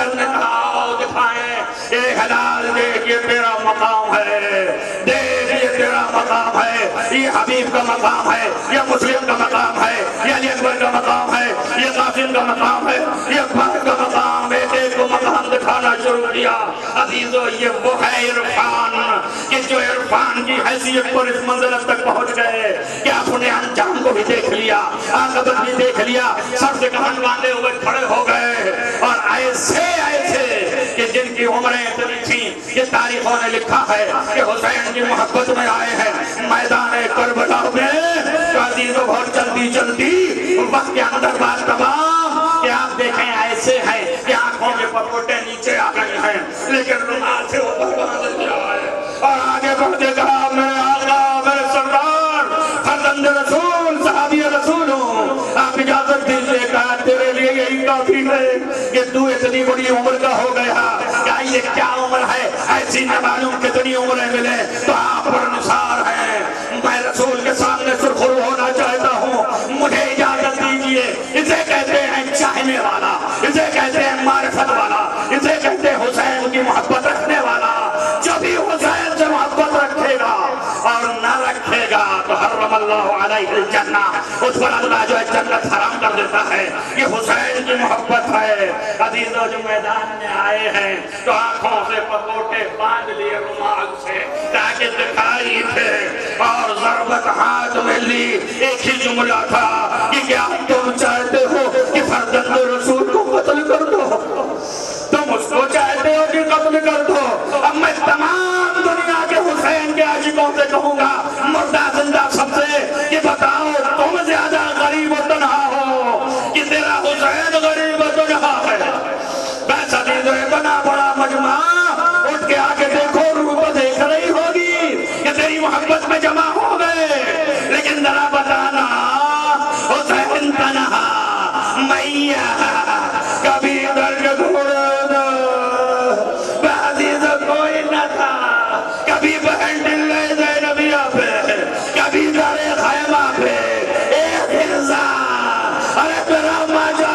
حسن نے کہا آؤ دکھائیں اے ہلال دیکھ یہ تیرا مقام ہے، دیکھ یہ تیرا مقام ہے، یہ حبیب کا مقام ہے، یہ مسلم کا مقام ہے، یہ علی اکبر کا مقام ہے، یہ قاسم کا مقام ہے، یہ اکبر کا مقام ہے۔ ایک کو مقام دکھانا شروع کیا۔ عزیزو یہ وہ ہے عرفان کہ جو عرفان کی حیثیت پر اس منزلت تک پہنچ گئے کہ اپنے انجام کو بھی دیکھ لیا، عاقبت بھی دیکھ لیا، سر سے کمر باندھے ہوئے کھڑے ہو گئے اور ایسے کہ جن کی عمریں اتنی تھیں یہ تاریخوں نے لکھا ہے کہ حسین کی محبت میں آئے ہیں میدان کربلا میں۔ تو عزیزو بہت جلدی جلدی وقت کے اندر بات تمام کہ آپ دیکھیں ایسے ہیں کہ آنکھوں کے پپوٹے نیچے آ گئے ہیں لیکن رومال سے اوپر باندھ دیا ہے اور آگے بڑھتے کہا میرے آقا میرے سردار فرزند رسول صحابی رسول ہوں، آپ اجازت دیجئے کہا تیرے لیے یہی کافی ہے کہ تو اتنی بڑی عمر کا ہو گیا، کہا یہ کیا عمر ہے، ایسی نہ معلوم کتنی عمریں ملے تو آپ پر نثار ہیں، میں رسول کے سامنے سرخرو ہونا چاہتا ہوں، مجھے اجازت دیجئے۔ اسے کہتے ہیں چاہنے والا، اسے کہتے ہیں معرفت والا، اسے کہتے ہیں حسین کی محبت رکھنے والا۔ جب ہی حسین سے محبت رکھے گا اور نہ رکھے گا تو حرم اللہ علیہ الجنہ، اس پر اللہ جو ہے جنت حرام کر دیتا ہے۔ یہ حسین کی محبت ہے۔ عزیزو جو میدان میں آئے ہیں تو آنکھوں سے پکوٹے باندھ لیے رومال سے تاکہ دکھائی تھے اور ضربت ہاتھ میں لی۔ ایک ہی جملہ تھا کہ کیا تم چاہتے ہو کہ فرزند رسول کو قتل کر دو؟ تم اس کو چاہتے ہو کہ قتل کر دو؟ اب میں تمام دنیا کے حسین کے عاشقوں سے کہوں گا مردہ زندہ سب سے کہ بتاؤ تم زیادہ غریب و تنہا ہو کہ تیرا حسین غریب و تنہا ہے؟ بس عزیزو اتنا بڑا مجمع اٹھ کے آگے دیکھو، روح تو دیکھ رہی ہوگی کہ تیری محبت میں جمع ہو گئے، لیکن ذرا بتانا حسین تنہا میاں کبھی درد گھوڑا عزیزو کوئی نہ تھا، کبھی بہن ڈلے زینبیہ پہ، کبھی دار خیمہ پہ، ایک انسان ارے تیرا ماجا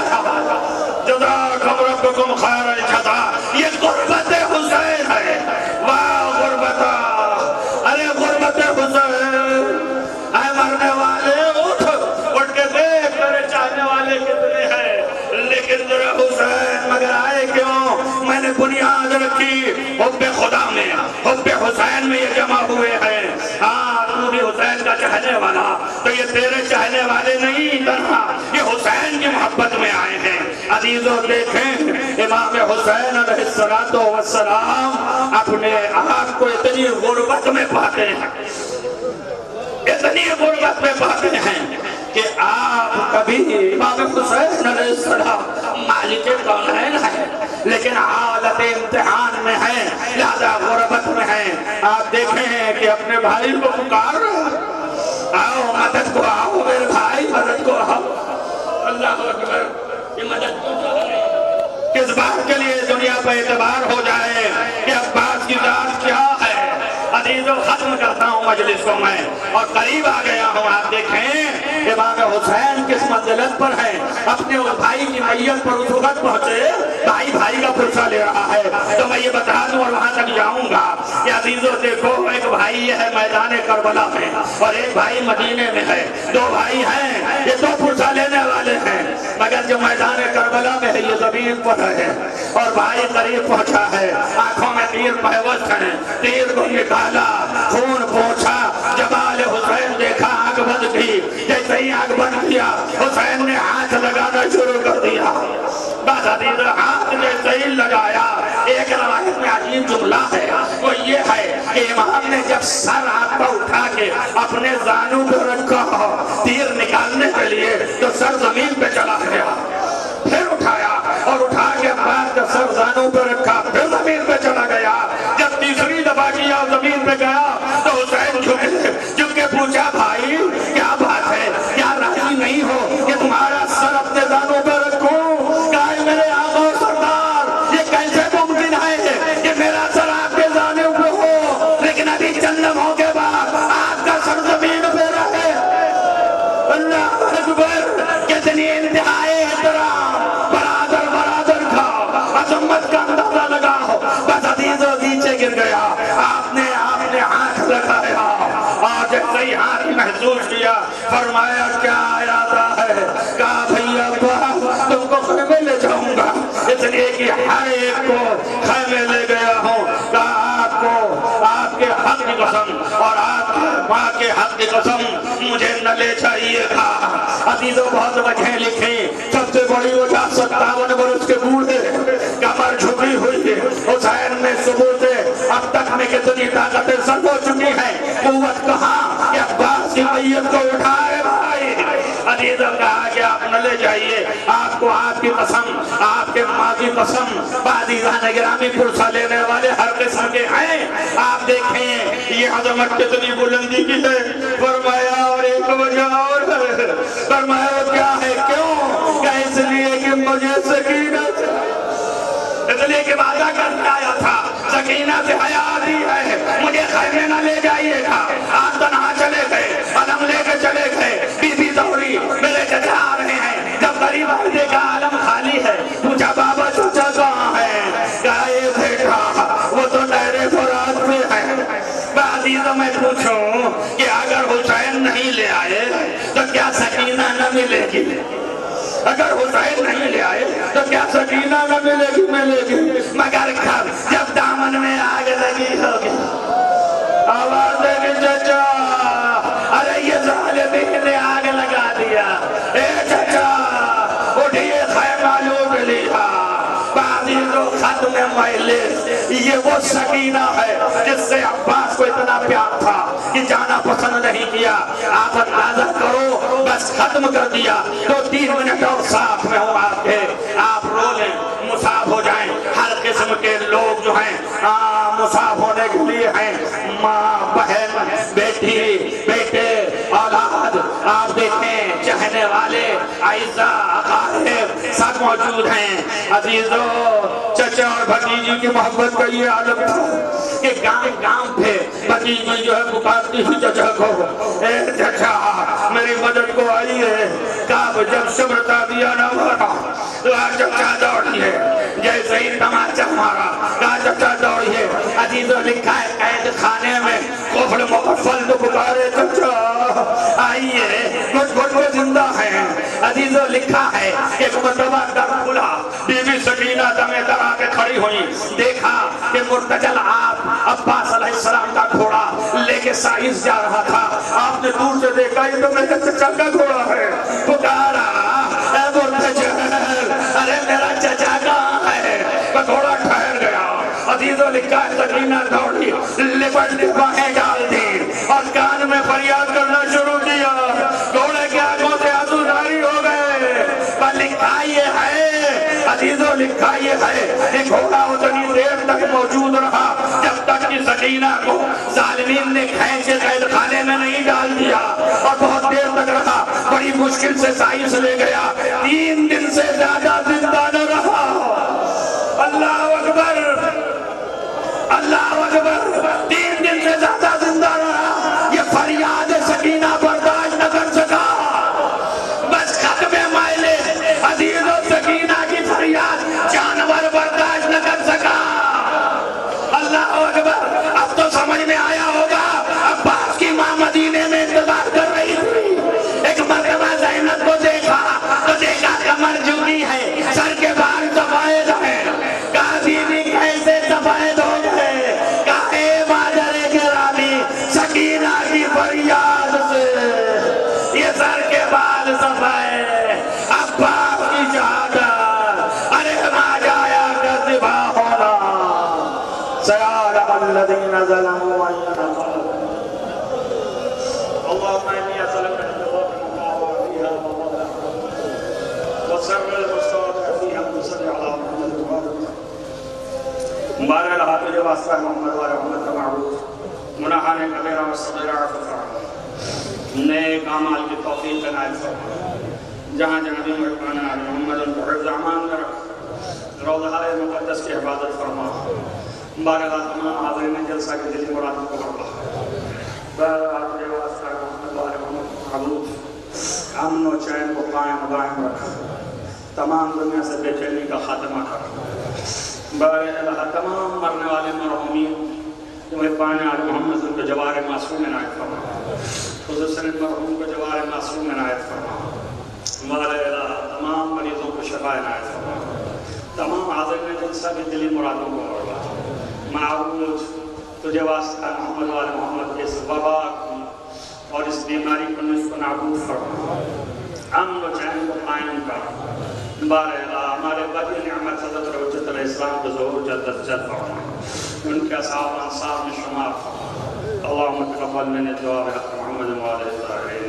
جزاکم ربکم خیر الجزا۔ یہ غربت حسین ہے، واہ غربت، ارے غربت حسین۔ اے مرنے والے اٹھ کے دیکھ تیرے چاہنے والے کتنے ہیں، لیکن ذرا حسین مگر آئے کیوں؟ میں نے بنیاد رکھی حب خدا میں، حب حسین میں یہ جمع ہوئے ہیں۔ ہاں تو بھی حسین کا چاہنے والا، تو یہ تیرے چاہنے والے نہیں تنہا، یہ حسین کی محبت میں آئے ہیں۔ عزیزو دیکھیں امام حسین علیہ السلام اپنے آپ کو اتنی غربت میں پاتے ہیں، اتنی غربت میں پاتے ہیں کہ آپ کبھی امام حسین علیہ السلام مالک کونین ہیں لیکن حالت امتحان میں ہیں، لہذا غربت میں ہیں۔ آپ دیکھیں کہ اپنے بھائی کو پکار رہا، آؤ مدد کو، آؤ میرے بھائی مدد کو آؤ۔ اللہ اکبر، یہ مدد کو کس بات کے لیے دنیا پہ اعتبار ہو جائے کہ عباس کی ذات کیا ہے۔ عزیزو ختم کرتا ہوں مجلس کو میں اور قریب آ گیا ہوں۔ آپ دیکھیں امام حسین کس منزلت پر ہیں، اپنے اس بھائی کی میت پر اس وقت پہنچے، بھائی کا پرسہ لے رہا ہے تو میں یہ بتا دوں اور وہاں تک جاؤں گا کہ عزیزو دیکھو ایک بھائی ہے میدان کربلا میں اور ایک بھائی مدینے میں ہے، دو بھائی ہیں، یہ دو پرسہ لینے والے ہیں، مگر جو میدان کربلا میں ہے یہ زمین پر ہے اور بھائی قریب پہنچا ہے، آنکھوں میں تیر پیوست ہیں، تیر کو نکالا، خون پہنچا، جمال حسین دیکھا، آنکھ بند کی، جیسے ہی آنکھ بند کیا حسین نے ہاتھ لگانا شروع کر دیا۔ بس عزیز ہاتھ جیسے ہی لگایا، ایک روایت میں عجیب جملہ ہے، وہ یہ ہے کہ امام نے جب سر آپ کو اٹھا کے اپنے زانوں پہ رکھا تیر نکالنے کے لیے تو سر زمین پہ چلا گیا، پھر اٹھایا اور اٹھا کے بعد جب سر زانوں پہ رکھا پھر زمین پہ چلا گیا، جب تیسری دفعہ کیا زمین پہ گیا تو حسین جھک کے پوچھا بھائی کیا بات ہے، کیا راضی نہیں ہو کہ تمہارا سر اپنے زانوں پہ رکھوں؟ کہا میرے آقا سردار یہ کیسے ممکن ہے کہ میرا سر آپ کے زانوں پہ ہو لیکن ابھی چند لمحوں کے بعد آپ کا سر زمین پہ رہے؟ اللہ اکبر، کتنی انتہائی की कसम मुझे न ले जाइए था। अजीजों बहुत वजह लिखी, सबसे बड़ी वजह 57 बरस के बूढ़े कमर झुकी हुई है। हुसैन ने सुबह से अब तक हमें कितनी ताकतें सर्व हो चुकी है, कुव्वत कहाँ कि अब्बास की मैयत को उठाए भाई। अजीजों कहा कि आप न ले जाइए, आपको आपकी कसम, आपके माँ की कसम, बादीज़ान गिरामी पुरसा लेने वाले हर किस्म के हैं। आप देखें ये अज़मत कितनी बुलंदी की है। फरमाया और एक वजह और है, फरमाया क्या है, क्यों? क्या इसलिए कि मुझे सकीनत, इसलिए कि वादा करके आया था, सकीना से हया आती है, मुझे खैमे न ले जाइएगा। आप तन्हा चले गए, अलम लेके चले गए, बीबी दौड़ी, मेरे चचा आ रहे हैं। जब करीब आए देखा आलम खाली है, पूछा बाबा चचा कहाँ है? कहा ये बेटा वो तो नहरे फुरात में है। बादी तो मैं पूछूं कि अगर हुसैन नहीं ले आए तो क्या सकीना न मिलेगी? अगर हुसैन नहीं ले आए तो क्या सकीना न मिलेगी? मिलेगी, मगर कब? जब दामन में आग लगी होगी, आवाज देगी चचा, अरे ये ज़ालिमीन ने आग लगा दिया, ए चचा उठिए खैमा लूट लिया। बादी तो खत्म मैले, ये वो सकीना है जिससे अब्बास को इतना प्यार था कि जाना पसंद नहीं किया। आप अंदाजा करो, बस खत्म कर दिया तो 3 मिनट और साथ में हूँ आपके, आप रो लें, मुसाफ हो जाएं। हर किस्म के लोग जो हैं मुसाफ होने के लिए हैं, माँ, बहन, बेटी, बेटे, औलाद, आप देखें चाहने वाले, आइज़ा, अकारिब सब मौजूद हैं। अजीजों, चचा और भतीजी की मोहब्बत का ये आलम था कि गांव पे भतीजी जो है पुकारती थी चचा को, ए चचा मेरी मदद को आई है। कब जब शब्रता दिया ना मारा तो चचा दौड़ी है, जैसे ही तमाचा मारा कहा चचा दौड़ी है। अजीजों लिखा है कैद खाने में कुफ्र मुकफ्फल तो पुकारे चचा आइए, कुछ वो जिंदा है। अजीजों लिखा है एक मरतबा दर खुला, बीबी सकीना दमे दर आके खड़ी हुई, देखा कि मुर्तजल आप अब्बास अलैहिस्सलाम का घोड़ा लेके साइज जा रहा था। आपने दूर से देखा ये तो मेरे चचा का घोड़ा है, पुकारा ए मुर्तजल, अरे मेरा चचा कहाँ है? घोड़ा ठहर गया। अजीजों लिखा है सकीना दौड़ी, लिपट के बाहें डाल दी और कान में फरियाद करना शुरू किया। घोड़े के आंखों से आंसू जारी हो गए। पर लिखा ये है, अजीजों लिखा ये है कि घोड़ा उतनी देर तक मौजूद रहा जब तक कि सकीना को जालिमीन ने खींच के कैद खाने में नहीं डाल दिया, और बहुत देर तक रहा। बड़ी मुश्किल से साइंस ले गया, 3 दिन से ज्यादा जिंदा न रहा। अल्लाह अकबर, अल्लाह अकबर, 3 दिन से ज्यादा जिंदा रहा। ये फरियाद सकीना बर्दाश्त न कर सका, बस खत्म मायले। अजीजों सकीना की फरियाद जानवर बर्दाश्त न कर सका। अल्लाह अकबर, अब तो समझ में आया होगा। अब्बास की माँ मदीने में इंतजार कर रही थी, एक मरतबा ज़ैनब को देखा तो देखा कमर झुकी है, सर के बाल सफेद हैं। कहा बीवी कैसे सफेद हो गए? काहे बाजरे के रानी सकीना की फरियाद से ये सर के बाल सफेद, अब्बास की शहादत, अरे माँ जाया कज़िबा होना सयालमुल्लज़ीना ज़लमू अल्लाहुम्मा इन्नी असअलुका बारह हाफिज़ वास्ता मोहम्मद वाले मोहम्मद का मारूफ मुनाहाने कबीरा व सगीरा फरमा नए कामाल की तौफीक नाइल फरमा। जहाँ जनाबी मेहमान आले मोहम्मद उनको हिफ्ज़ अमान में रख, रौज़ा मुक़द्दस की हिफाज़त फरमा। बारह तमाम हाज़रीन जलसा के दिली मुरादों को फरमा। बारह हाफिज़ वास्ता मोहम्मद वाले मोहम्मद मारूफ अमन व चैन को कायम दायम रख, तमाम दुनिया से बेचैनी का खात्मा कर। तमाम मरने वाले मरहूमीन पाने वाले मोहम्मद उनको जवार मासूम में नायत फरमा, खुसूसन मरहूम को जवार मासूम में नायत फरमा। तमाम मरीजों को शफा नायत फरमा। तमाम हाज़िरीन जलसा की दिली मुरादों को फरमा। माऊद तुझे वास्ता मोहम्मद वाले मोहम्मद के इस वबा की اور اس بیماری کو نصف نابود فرما، امن و چین کو قائم کر، بار اللہ ہمارے بڑی نعمت حضرت حجت علیہ السلام کو ظہور جدت جد فرما، ان کے اصحاب انصار میں شمار فرما، اللہم تقبل من دعا بحق محمد و آلہ الطاہرین.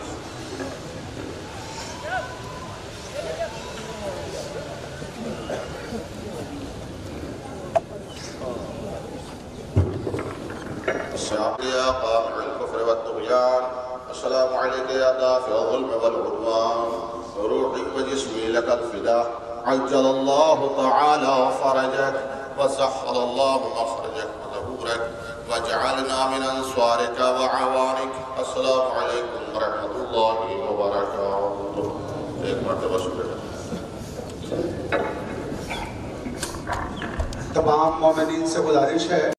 يا قامع الكفر والطغيان، السلام عليك يا دافع الظلم والعدوان، روحي وجسمي لك الفداء، عجل الله تعالى فرجك وسهل الله مخرجك وظهورك واجعلنا من أنصارك وعوانك. السلام عليكم ورحمة الله وبركاته. ایک مرتبہ شکریہ. تمام مومنین سے گزارش ہے